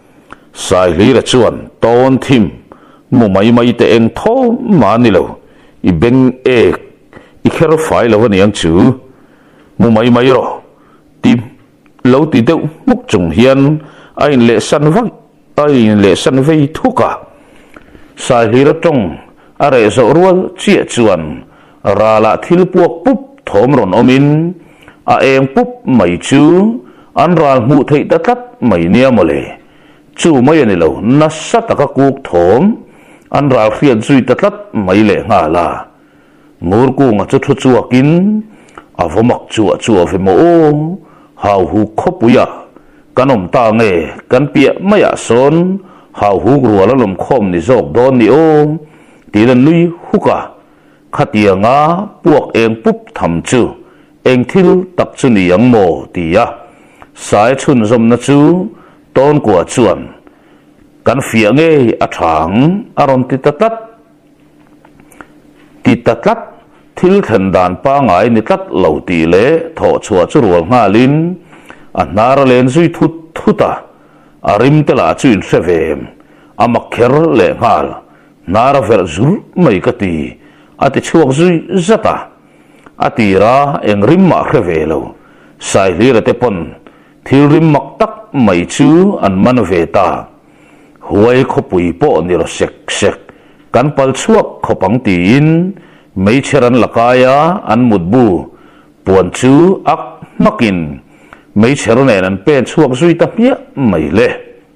sai li ra chuan ton thim mu mai mai te eng tho ma ni lo i beng e i kher fai lo ni ang chu mu mai mai ro tim lo ti deuh muk chung hian ain le san vak ain le san vei thuka sai li ra tong are zo rual chia chuan rala thil puak pup thom ron omin a eng pup mai chu an ral mu thei ta tat mai nia mole chu mai ani lo na sa taka kuk thom an ral khian zui ta tat mai le nga la ngur ku nga chu thu chuakin avomak chu chu ve mo hau hu khopuya kanom ta nge kan pia maya son hau hu ruala lom khom ni jok don ni o tilan lui huka khatia nga puak eng pup tham chu eng thil tak chu ni yang mo tia sai chun zom na chu ton kwa chuan kan fia nge a thang aron ti tatat ti tatat thil than dan pa ngai ni tat lo ti le tho chua chu rual nga lin a nar len zui thu thuta arim tela chu in sevem amakher le ngal nara ver zur mai ka ti ati chuak zui zata ati ra eng rim ma khevelo sai li ra te pon thil rim mak tak mai chu an man ve ta huai khopui po ni ro sek sek kan pal chuak khopang ti in mei cheran lakaya an mutbu puan chu ak makin mei cheran an pen chuak zui ta pia mai le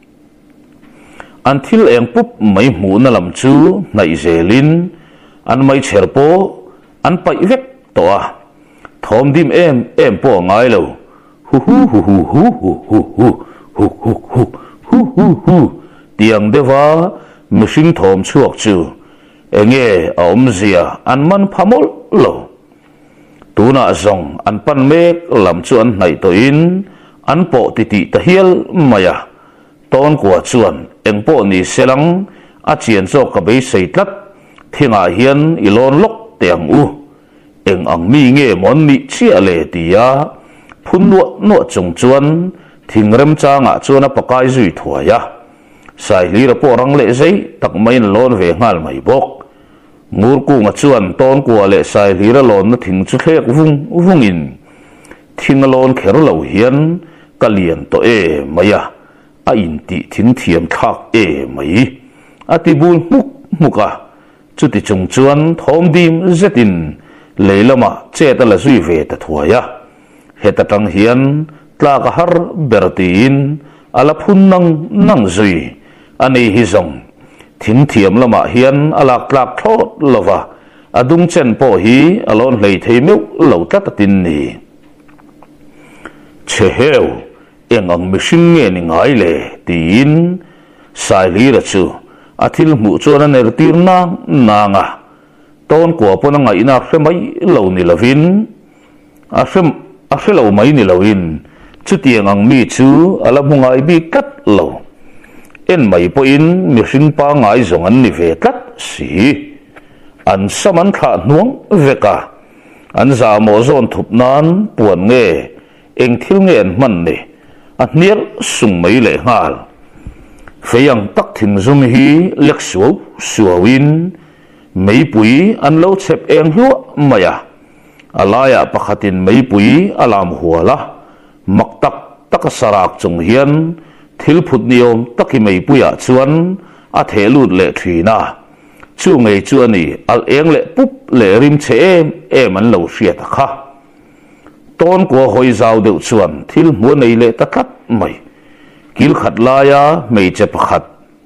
an thil eng pup mai mu na lam chu nai zelin an mai cherpo an pai vek to a thom dim em em po ngai lo hu hu hu hu hu hu hu hu hu hu hu hu hu hu tiang dewa mihring thom chuak chu enge a om zia an man phamol lo tuna zong an pan mek lam chu an nai to in an po ti ti ta hial maya ton kwa chuan eng po ni selang a chian zo ka bei sei tlat thinga hian ilon lok tiang u eng ang mi nge mon ni chia le tia phun no no chung chuan thingrem changa chuan a pakai zui thuaya sai li ra po rang le sei tak mai lon ve ngal mai bok ngur ku nga chuan ton kwa le sai li ra lon na thing chu thlek vung vung in thingalon kher lo hian kalian to e maya a in ti thing thiam thak e mai ati bul muk muka chuti chung chuan thom dim zetin leilama cheta la zui ve ta thuaya heta tang hian tla ka har bertin ala phun nang nang zui ani hi zong thing thiam lama hian alak tlak thot lova adung chen po hi alon hlei thei meu lo ta tin ni cheheu eng ang mihring nge ni ngai le tin sai li ra chu athil mu chuan an er tir na nanga ton ko pon nga ina khemai lo ni lovin a khem a khelo mai ni lovin chu tiang ang mi chu ala mungai bi kat lo en mai po in mihring pa ngai zong an ni ve kat si an saman kha nuang veka an za mo zon thup nan puan nge eng thil nge an man ni a nial sung mai le ngal feyang tak thing zum hi lek suaw suawin mei pui an lo chep eng hlu maya alaya pakhatin mei pui alam huala maktak tak sarak chung hian thil phut niom taki mei puya chuan a thelut le thina chu ngei chuani al eng le pup le rim che em em an lo hriat kha ton ko hoi zau deuh chuan thil mu nei le takat mai kil khat laya mei che pakhat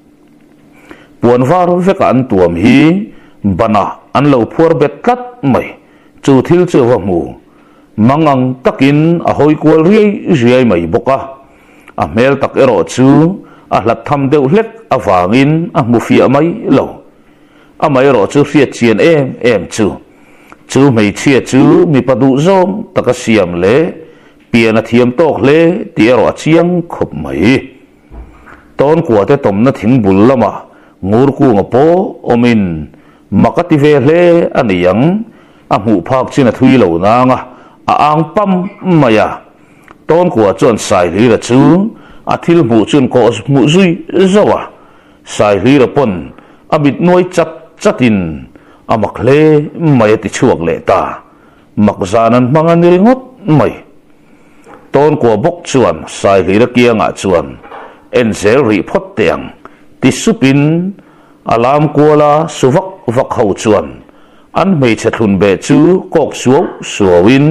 puan var veka an tuam hi bana an lo phuar bet kat mai chu thil chu wa mu mangang takin a hoi kwal riai riai mai boka a mel tak ero chu a hlat tham deuh hlek awangin a mu fia mai lo a mai ro chu hriat chian em em chu chu mei chia chu mi padu zom taka siam le pian a thiam tok le ti ero chiang khop mai ton kwa te tom na thing bul lama ngur ku nga po omin makati ve hle aniyang a mu phak chin a thui lo na nga a ang pam maya ton kwa chon sai li ra chu a thil mu chun ko mu zui zawa sai li ra pon a bit noi chat chatin amak le mai ti chuak le ta mak zanan mangan ringot mai ton kwa bok chuan sai li ra kianga chuan en zel ri phot tiang ti supin alam kuala suvak vak ho chuan an mei che thun be chu kok suaw suawin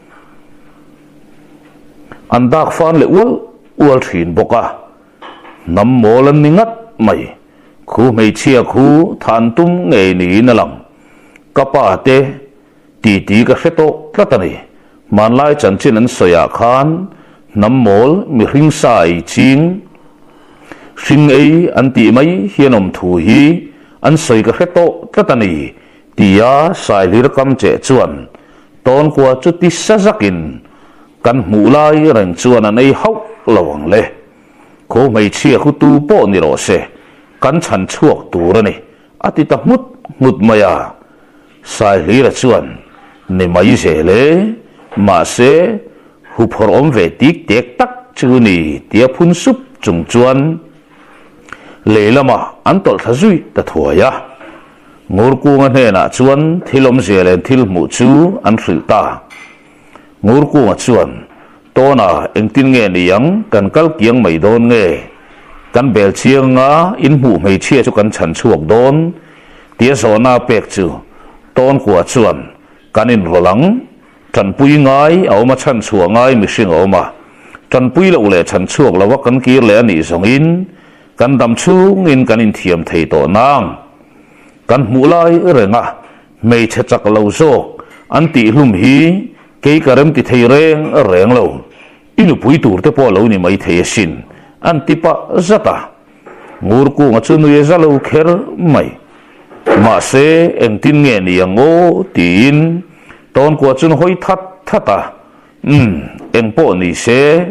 an dak fan le ul ul thin boka nam molan ningat mai khu mei chia khu than tum nge ni na lang kapa te ti ti ka hreto tlatani man lai chan chin an soya khan nam mol mi hring sai ching hring ei an ti mai hianom thu hi an soi ka hreto tlatani tia sai lir kam che chuan ton kwa chu ti sazakin kan mu lai reng chuan an ei hau lawang le ko mei chia khu tu po ni ro se kan chan chuak turani ati ta mut mut maya sai lir chuan ni mai se le ma se hu phor om ve tik tek tak chu ni tia phun sup chung chuan leilama an tol thazui ta thuaya ngur ku nga hne na chuan thilom zelen thil mu chu an hrilta ngur ku nga chuan tona engtin nge niyang kan kal kiang mai don nge kan bel chiang nga in mu mei chia chu kan chan chuak don tia zona pek chu ton kwa chuan kanin rolang chan pui ngai awma chan chuak ngai mi hring awma chan pui lo le chan chuak lawa kan kir le ani zongin kan dam chung in kan in thiam thei to nang kan mu lai renga mei che chak lo zo an ti hlum hi ke karem ti thei reng reng lo inu pui tur te po lo ni mai thei sin an ti pa zata ngur ku nga chu nu ye zalo kher mai ma se eng tin nge ni ango tin ton ko chun hoi that thata um eng po ni se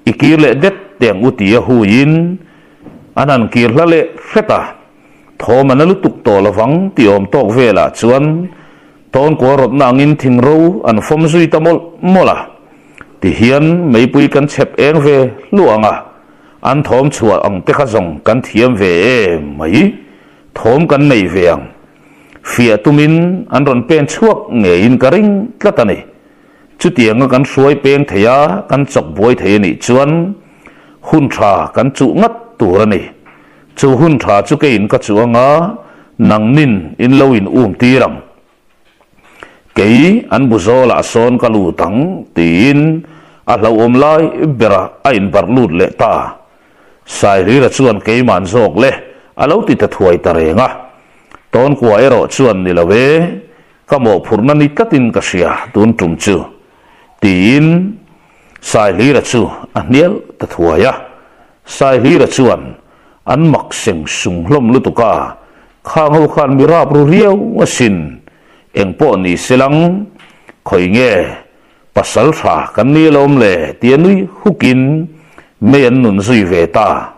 ikir le det teng utia huin anan kir la le feta thom an lutuk to lawang tiom tok vela chuan ton ko rot nangin thingro an fom zui tamol mola ti hian meipui kan chep eng ve luanga an thom chua ang te kha zong kan thiam ve mai thom kan nei veang fia tumin an ron pen chuak nge in karing tlatani chu tianga kan suai peng theya kan chok boi the ni chuan hun tha kan chu ngat turani chu hun tha chu ke in ka chuanga nang nin in lo in um tirang kei an buzo la son kalu tang tin a lo om lai bera a in bar lut le ta sai ri ra chuan kei man zok le a lo ti ta thuai ta renga ton kwa ero chuan ni lawe kamo phurna ni tatin ka sia tun tum chu tin sai ri ra chu a niel ta thuaya sai ri ra chuan an mak seng sung hlom lu tuka khang ho khan mirap ru riau wasin engpo ni silang khoi nge pasal tha kan ni lom le tianui hukin meyan nun zui ve ta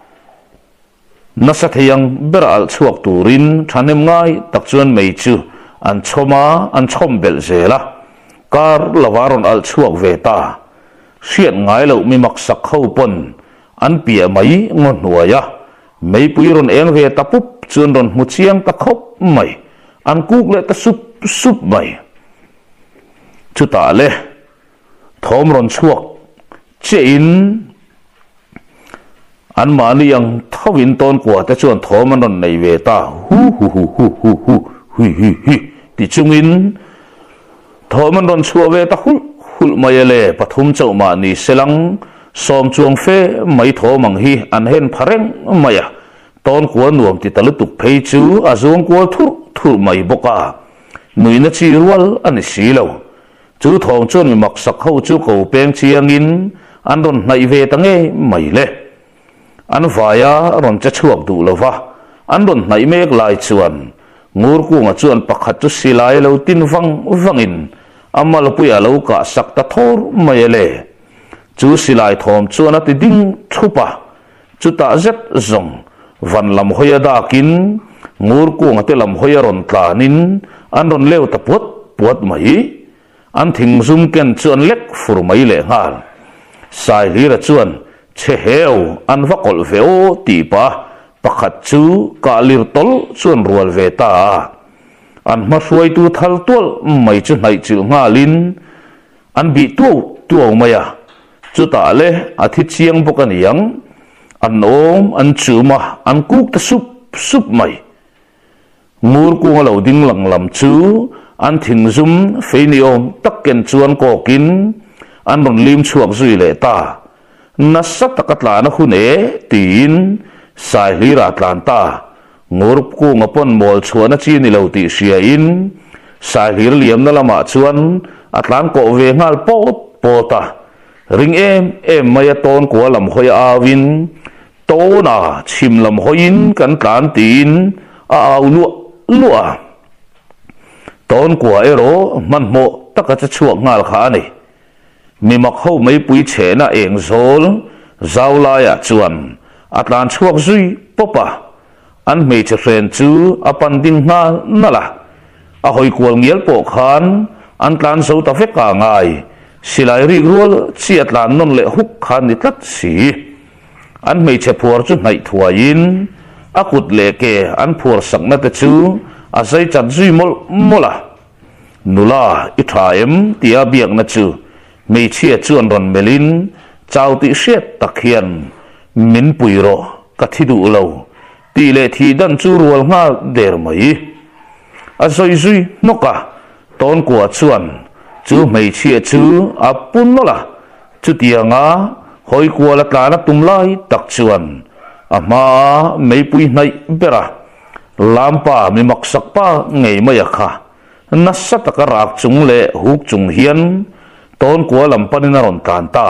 nasa theyang beral chuak turin thanem ngai tak chuan mei chu an choma an chom bel zela kar lawaron al chuak ve ta siat ngai lo mi mak sak ho pon an pia mai ngon huaya mei puiron eng ve tapup chuan ron mu chiang ta khop mai an kuk le ta sup sup mai chu ta le thom ron chuak che in an mani yang thawin ton kwa ta chuan thom an ron nei ve ta hu hu hu hu hu hu hu hu hu ti chungin thom an ron chua ve ta hul hul mai le pathum chau ma ni selang som chuang fe mai tho mang hi an hen phareng maya ton kwa nuam ti talutuk phei chu azong kwa thur thur mai boka nuina chi rual an silo chu thong chon mi mak sak ho chu ko peng chiangin an ron nai ve ta nge mai le an vaya ron cha chuak du lova an ron nai mek lai chuan ngur ku nga chuan pakhat chu silai lo tin wang wangin amal puya lo ka sak ta thor mai le chu silai thom chuan ati ding thupa chu ta zet zong van lam hoya da kin ngur ku nga te lam hoya ron tlanin an ron leo ta puat puat mai an thing zum ken chuan lek fur mai le ngal sai li ra chuan che heu an vakol veo ti pa pakhat chu ka lir tol chuan rual ve ta an ma suai tu thal tol mai chu nai chil ngalin an bi tu tu maya chu ta le athi chiang bokan yang an om an chuma an kuk ta sup sup mai ngur ku lo ding lang lam chu an thing zum feini om takken chuan ko kin an ron lim chuak zui le ta nasa takatla na hune tin sai lira tlanta ngur ku ngapon mol chuan chi ni lo ti sia in sai lir liam na lama chuan atlan ko ve ngal pot pota ring em em maya ton ko lam khoya awin to na chim lam hoin kan tlan tin a au lu lua ton ko ero man mo takacha chuak ngal kha ni mi mak ho mai pui che na eng zol zawla ya chuan atlan chuak zui popa an mei che ren chu apan ding nga nala a hoi kwal ngial po khan an tlan so ta fe ka ngai silai ri rol chi atlan non le huk khan ni tat si an mei che phur chu nai thuain akut le ke an phur sak na te chu a sai chat zui mol mola nula i thaim tia biak na chu mei chia chuan ron melin chau ti siat takhian min puiro ka thidu lo ti le thi dan chu rual nga der mai a zoi zui noka ton kwa chuan chu mei chia chu a pun nola chu tianga hoi kwa la tla na tumlai tak chuan ama mei pui nai bera lampa mi mak sakpa ngei maya kha nasa takarak chung le huk chung hian ton kwa lampanina ron tanta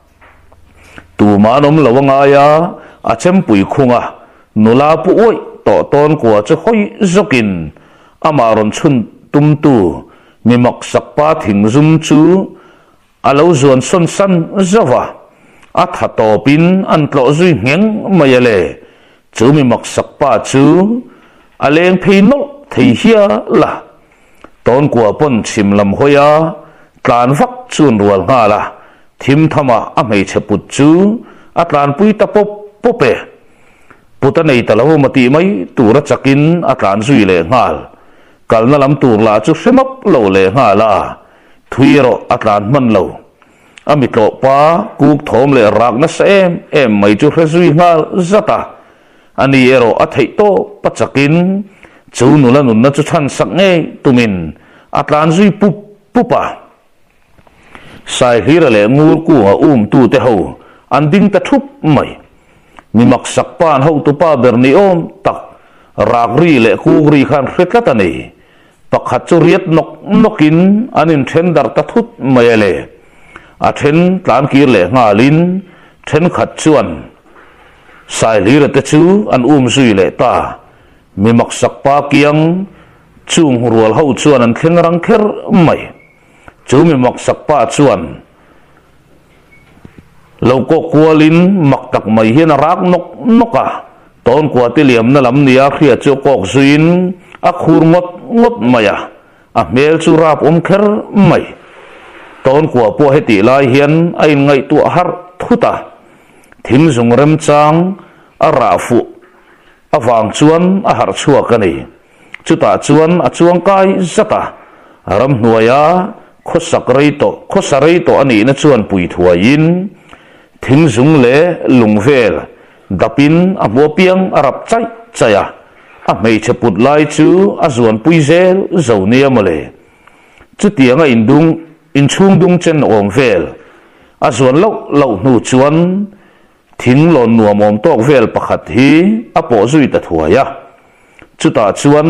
tu manom lawanga ya achem pui khunga nula pu oi to ton kwa chu hoi zokin amaron chun tum tu mi mak sakpa thing zum chu alo zon son san zawa a tha to pin an tlo zui ngeng mai le chu mi mak sak pa chu a leng phei no thei hia la ton kwa pon chim lam hoya tlan vak chun rual nga la thim thama a mei che put chu a tlan pui ta pop pope puta nei talo mati mai tura chakin a tlan zui le ngal kal na lam tur la chu hemap lo le nga la thuiro a tlan man lo ami tlo pa kuk thom le rak na sem em mai chu hrezui ngal zata ani ero a thei to pachakin chu nula nun na chu than sak nge tumin atlan zui pup pupa sai hira le ngur ku a um tu te ho an ding ta thup mai mi mak sak pan ho tu pa berni om tak rak ri le ku ri khan hretla ta nei pakhat chu riat nok nokin anin then dar ta thut mai le a then tlan kir le ngalin then khat chuan sai hira te chu an um zui le ta mi mak sak pa kiang chung rual ho chuan an thleng rang kher mai chu mi mak sak pa chuan lo ko kualin mak tak mai hian rak nok noka ton kwa te liam na lam nia khria chu kok zuin a khur ngot ngot maya a mel chu rap om kher mai ton kwa po heti lai hian ai ngai tu har thuta thim zung rem chang a ra fu awang chuan a har chuak ani chuta chuan a chuang kai zata ram hnuaya khosak rei to khosarei to ani na chuan pui thuain thing zung le lungvel dapin a bo piang arap chai chaya a mei cheput lai chu a zuan pui zel zonia male chu tianga indung in chung dung chen om vel a zuan lo lo nu chuan thing lon nuam om tok vel pakhat hi a po zui ta thuaya chuta chuan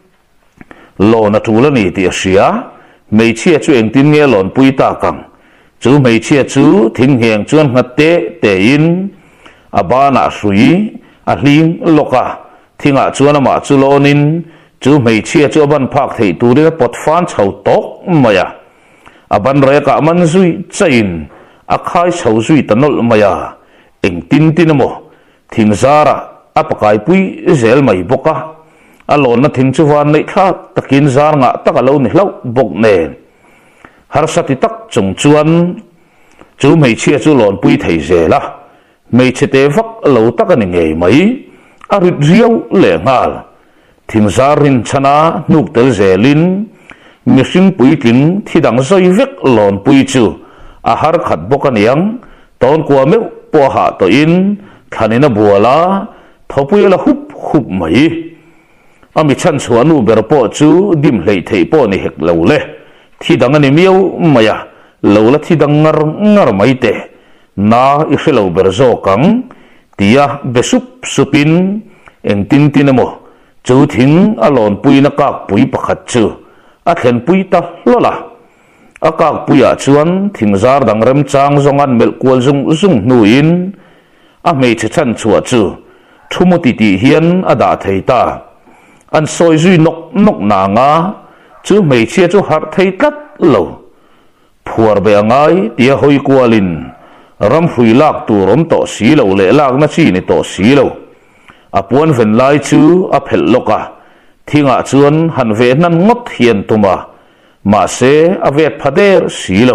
lon a tula ni ti sia mei chia chu eng tin nge lon pui ta kang chu mei chia chu thing heng chuan ngate te in abana sui a hling loka thinga chuan ama chu lonin chu mei chia chu ban phak thei turi pot fan chho tok maya aban reka man zui chain a khai chho zui tanol maya eng tin tin mo thing zara apakai pui zel mai boka alon na thing chu wan nei kha takin zar nga takalo ni hlo bok ne har sati tak chung chuan chu mei chia chu lon pui thei zela mei chete vak lo tak ani ngei mai arit riau le ngal thing zarin chana nuk tel zelin mihring pui tin thidang zoi vek lon pui chu a har khat bok aniang ton kwa meu po ha to in thanina buala thopui la hup hup mai ami chan chuanu ber po chu dim hlei thei po ni hek lo le thidang ani miau maya lo la thidang ngar ngar mai te na i khelo ber zo kang tia besup supin eng tin tin mo chu thing alon pui na kak pui pakhat chu a thlen pui ta lola a kak puya chuan thingzar dang rem chang zongan mel kwal zung zung nuin a mei che chan chua chu thumuti ti hian ada thei ta an soi zui nok nok na nga chu mei chia chu har thei tat lo phuar be angai tia hoi kwalin ram hui lak tu rom to si lo le lak na chi ni to si lo a puan ven lai chu a phel loka thinga chuan han ve nan ngot hian tuma ma se a vet phader si lo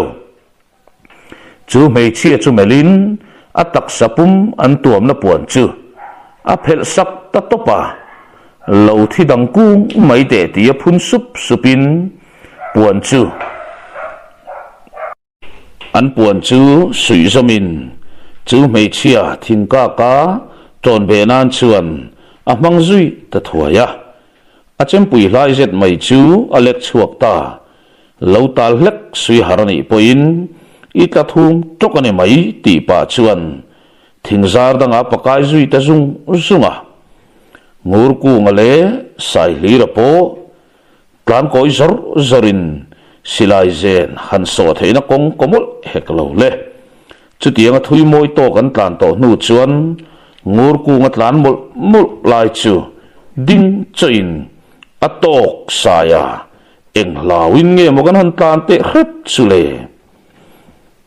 chu mei chia chu melin a tak sapum an tuam na puan chu a phel sak ta topa lo thi dang ku mai te tia phun sup supin puan chu an puan chu sui zomin chu mei chia thing ka ka ton be nan chuan a mang zui ta thuaya a chem pui lai zet mai chu alek chuak ta lo tal hlek sui harani poin i ta thum tokane mai ti pa chuan thingzar danga pakai zui ta zung zunga ngur ku ngale sai lira po plan koi zor zorin silai zen han so theina kong komol heklo le chutianga thui moi to kan tlan to nu chuan ngur ku nga tlan mul mul lai chu ding chain atok saya eng lawin nge mogan han tlan te khet chule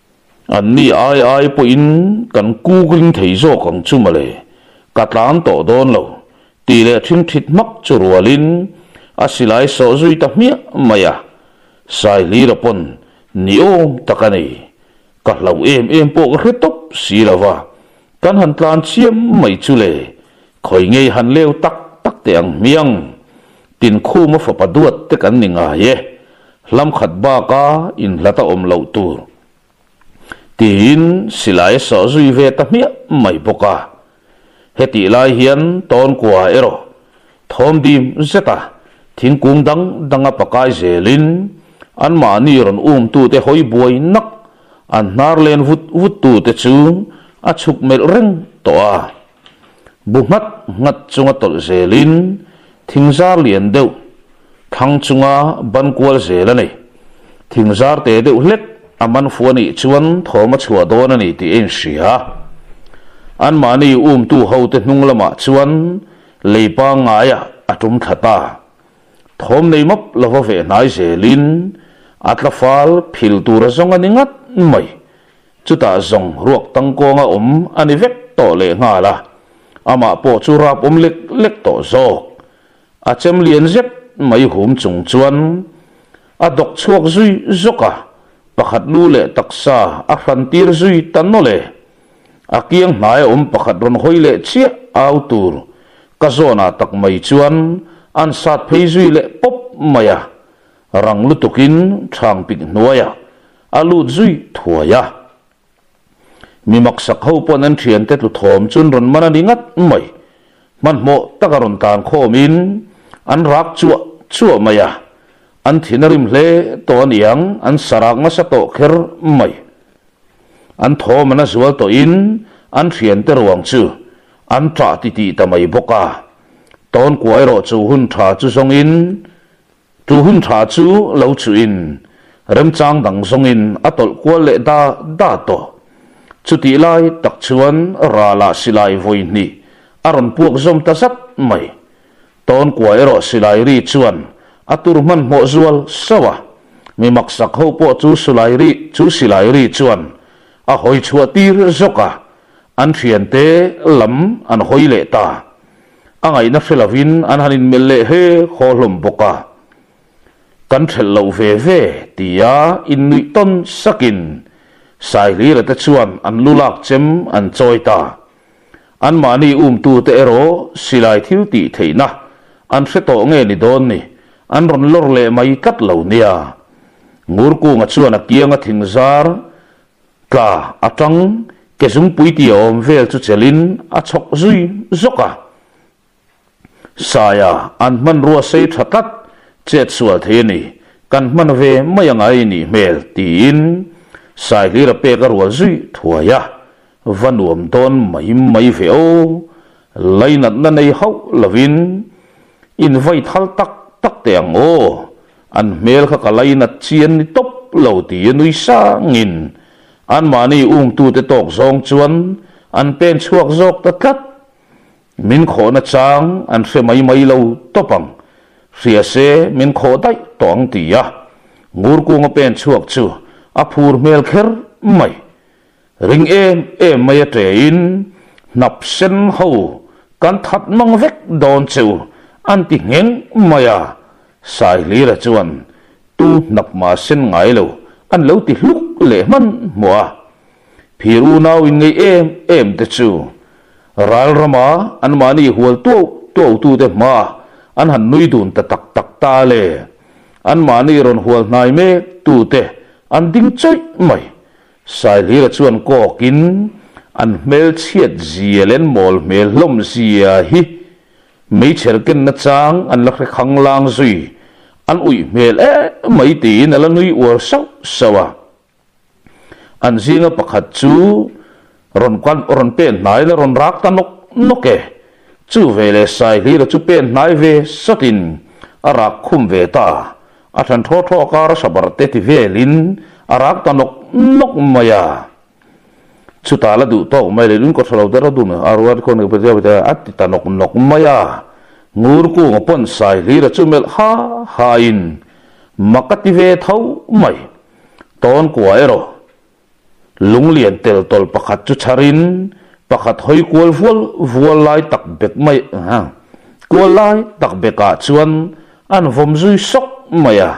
อันนี้ไอ้ไอ้ปอินกันกู้กลิ้งที่โจกังจุมาเลยกัดล้านต่อโดนเราตีเลทิ้งทิดมักจรัวลินอาศิลายสอจุยตะเมียมายาสายลีระปนนิโอมตะกันนี่กัดเราเอ็มเอ็มปกเรตบสีละวะกันหันตานเชียมไม่จุเลคอยเงยหันเลวตักตักเตียงเมียงตินคู่มาฝปดวดเตกันนิงาเยลำขัดบ้ากาอินละตะอมเหล่าตูตีนสิลายสอจุยเวตะเมียไม่ปกาเฮติลายเฮียนตอนกว่าเอโรทอมดีมเซตาทิ้งกุงดังดังอปกายเซลินอันมานีรอนอุ้มตูเตหอยบวยนักอันนาร์เลนวุดวุดตูเตจูอาชุกเมลเร่งตัวบุมัดงัดจุงตอลเซลินทิ้งซาเลียนเดวขังจุงอาบันกวลเซลนี่ทิ้งซาเตเดวเล็กอามันฟัวนี่ชวนทอมาชัวโดนนี่ที่เอ็นชีฮะอันมานีอุ้มตูเฮาเตนุงละมาชวนเลยปางายะอาจุมทัตตาทอมในมับละวะเวนายเซลินอัตลฟาลพิลตูระซงอันงัดไม่จุดตาซงรวกตังกงอาอมอันนี้เวกต่อเลยงาละอามาปอจูราบอมเล็กเล็กต่อโซกอาเจมเลียนเจ็บไม่หุมจงจวนอาดกชวกซุยซกะปะขัดลูเลตักษาอาฟันตีรซุยตันโนเลอาเกียงนายอมปะขัดรอนหอยเลเชียเอาตูรกะโซนาตักไม่จวนอันสัตเพซุยเลปบมายารังลุตุกินทางปิกนัวยาอาลูซุยทัวยามีมักสักเขาปนันเทียนเตตุทอมจุนรอนมันนิงัดไม่มันโมตะการอนตานโคมินอันรักจัวจัวมายาอันทินริมเลตัวเนียงอันสรากมาสะโตเคิร์ไม่อันทอมันสวลตัวอินอันเทียนเตรวังจูอันตราติติตะไม่บกาตอนกวยรอจูหุ่นทราจูทรงอินจูหุ่นทราจูเหลาจูอินเริ่มจางดังทรงอินอัตลกวยเลดาดาโตจุดที่ไล่ตักชวนราลาสิไลโวยนี่อารมณ์พวกจมตาสัตไม่ตอนกวยรอสิไลรีชวนอัตุรมันโมจวลสวะมีมักสักเขาปอจูสิไลรีจูสิไลรีชวนอาหอยชัวตีรจกะอันเทียนเตลำอันหอยเลตาอังไงนักเฟลวินอันฮันินเมลเลเฮโคลมบกากันเทลลเวเวตียาอินนุตันสกินสายลีระตชวนอันลุลักเจมอันจอยตาอันมานีอุ้มตูเตโรสิไลทิวตีเทนะอันเฟโตเงนิโดนนี่อันรอนลอร์เลไม่กัดเหล่านี้งูรกูงัดชวนอักเกียงทิ้งซาร์กาอัตังเกซุงปุยตีอมเวลจุเจลินอัชกซุยซกะสายอันมันรัวเซทัดเจ็ดส่วนเทนี่กันมันเวไม่ยังไงนี่เมลตีนสายลีระเปกรัวซุยถัวยะวันวมต้นไม่ไม่เฟียวไลนัดนั่นในเขาลวินอินไว้ทัลตักตักเตียงโออันเมลเขาก็ไลนัดเชียนนี่ตบเหล่าตีนุยสางินอันมานี่อุ้มตูเตตอกซองจวนอันเป็นช่วงจอกตะกัดมินขอนัดจางอันเฟไม่ไม่เหล่าตบังเสียเสมินขอได้ตองตียะงูรกูงเป็นช่วงจูอาพูร์เมลเคอร์ไม่ริงเอ็มเอ็มไม่เตอินนับเส้นหูกันทัดมังเวกโดนจูอันติเงินไม่อะสายลีระจวนตูนับมาเส้นไงเลวอันเลวติลุกเล่มันมัวพิรูนาวินไงเอ็มเอ็มเตจูรัลรามาอันมานีหัวตัวตัวตูเดมาอันหันนุยดุนตะตักตักตาเลอันมานีรอนหัวนายเมตูเตอันดิ้งใจไม่สายลีระชวนก็กินอันเมลเชียดเจียเลนมอลเมลลมเสียฮิไม่เชื่อกันนะจางอันลักขังลางซุยอันอุยเมลเอ๊ะไม่ตีนั่นละนุยอวสาวสวะอันซิงปะขัดจูรอนกันรอนเป็นนายและรอนรักตันนกนกเกจูเวเลสายลีระจูเป็นนายเวสตินอารักคุมเวตาอาทันทอทอการสบรเตติเวลินอารักตันนกนกมายาชุดตาละดูโตไม่เลยลุ้นก็สลาวเดรดูนะอารวาคนก็ไปเจอไปเจออัติตานกนกมายางูรกูงปนสายลีระจูเมลฮาฮาอินมักติเวเท่าไม่ตอนกวยรอ lung lian tel tol pakhat chu charin pakhat hoi kual fual vual lai tak bek mai ha kual lai tak beka chuan an vom zui sok maya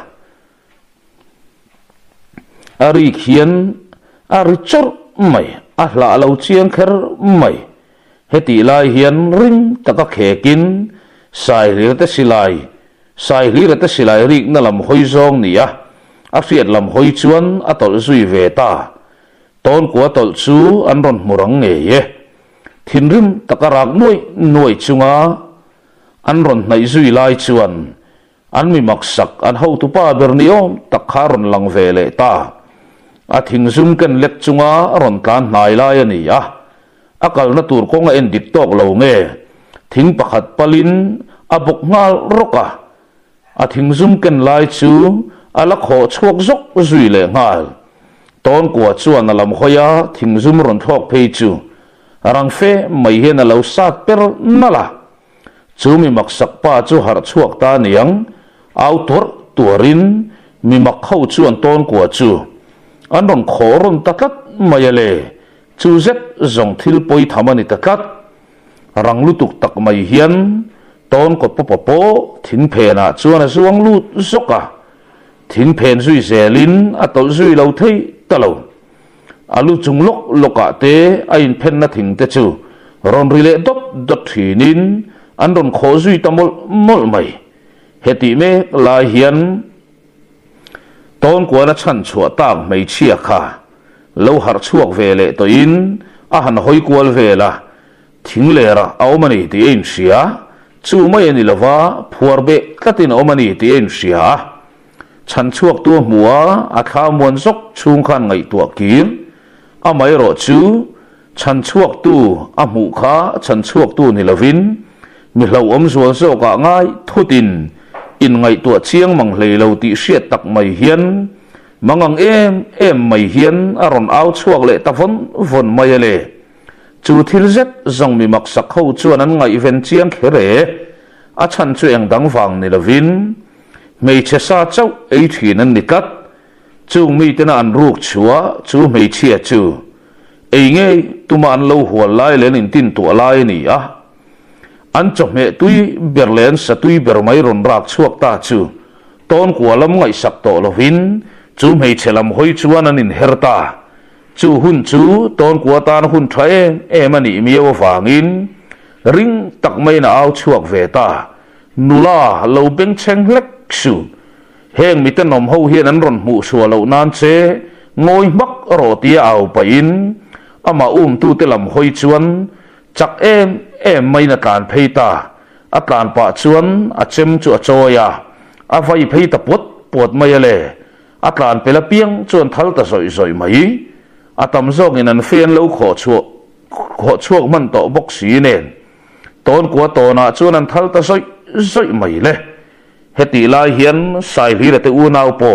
ari khian ari chor mai a hla lo chiang kher mai heti lai hian ring taka khekin sai lir te silai sai lir te silai rik na lam hoi zong ni a a fiat lam hoi chuan a tol zui ve ta ton kwa tol chu an ron murang nge ye thin rim taka rak nuai nuai chunga an ron nai zui lai chuan an mi mak sak an ho tu pa ber ni om tak kharon lang ve le ta a thing zum kan lek chunga ron tlan nai lai ani a akal na tur ko nga en dit tok lo nge thing pakhat palin abuk ngal roka a thing zum kan lai chu ala kho chuak zok zui le ngal ton kwa chuan alam khoya thing zum ron thok phei chu rang fe mai hian alo sat per nala chu mi mak sak pa chu har chuak ta niang autor turin mi mak khau chuan ton kwa chu an ron khoron takat mayale chu zet zong thil poi thamani takat rang lutuk tak mai hian ton ko po po thing phena chuan a suang lut zoka thing phen zui zelin atol zui lo thei talo alu chung lok loka te a in phen na thing te chu ron rile dot dot thinin an ron kho zui tamol mol mai heti me la hian ton ko na chan chua tak mai chia kha lo har chuak ve le to in a han hoi kwal ve la thing le ra awmani ti en sia chu mai ani lova phuar be katin awmani ti en sia chan chuak tu muwa a kha mon sok chung khan ngai tu kir a mai ro chu chan chuak tu a mu kha chan chuak tu ni lovin mi hlo om zual zo ka ngai thutin in ngai tu chiang mang hlei lo ti hriat tak mai hian mangang em em mai hian a ron au chuak le ta von von mai le chu thil zet zong mi mak sak ho chuan an ngai ven chiang khere a chan chu eng dang wang ni lovin mei che sa chau ei thin an nikat chu mi tena an ruk chua chu mei chia chu ei nge tuma an lo hual lai len in tin tu lai ni a an chok me tui berlen sa tui ber mai ron rak chuak ta chu ton kualam ngai sak to lovin chu mei chelam hoi chuan an in herta chu hun chu ton kwa tan hun thae em ani mi o wangin ring tak mai na au chuak ve ta nula lo beng cheng lek su heng mi tan nom ho hian an ron mu suwa lo nan che ngoi mak ro tia au pa in ama um tu te lam hoi chuan chak em em mai na kan phei ta a tlan pa chuan a chem chu a choya a vai phei ta pot pot mai le a tlan pela piang chuan thal ta soi soi mai a tam zong in an fen lo kho chu kho chuak man to bok si nen ton kwa to na chuan an thal ta soi soi mai le heti lai hian sai hlir te u nau po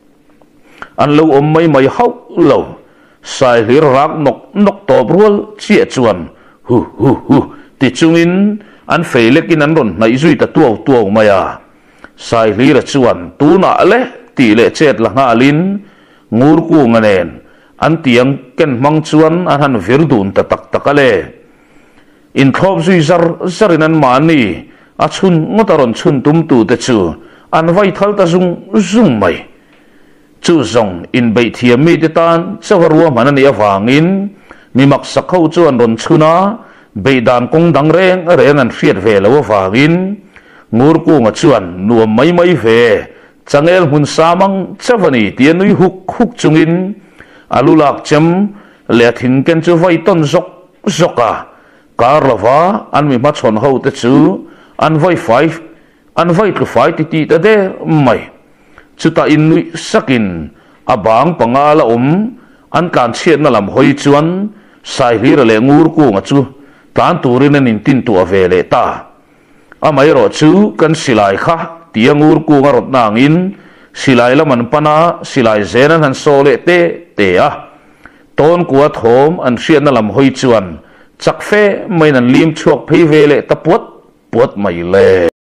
an lo om mai mai hau lo sai hlir rak nok nok to brul chia chuan hu hu hu ti chungin an feilekin an ron nai zui ta tuaw tuaw maya sai hlir chuan tu na le ti le chet la nga lin ngur ku nganen an tiang ken mang chuan an han virdun ta tak takale in khop zui zar zarin an mani a chun ngotaron chun tum tu te chu an vai thal ta zung zung mai chu zong in bei thiam mi te tan chawarwa manani awangin mi mak sakho chu an ron chuna bei dan kong dang reng ren an fiat ve lo awangin ngur ku nga chuan nuam mai mai ve changel hun samang chavani tianui huk huk chungin alulak chem le thing ken chu vai ton zok zoka karlova an mi ma chon ho te chu an vai five an vai tu five ti ti ta de mai chuta in nui sakin abang pangala om an kan chiat na lam hoi chuan sai hlir le ngur ku nga chu tan turin an in tin tu avele ta amai ro chu kan silai kha tiangur ku nga rot nangin silai laman pana silai zenan han sole te te a ton kuat hom an chiat na lam hoi chuan chak fe mai nan lim chuak phei vele ta pot pot mai le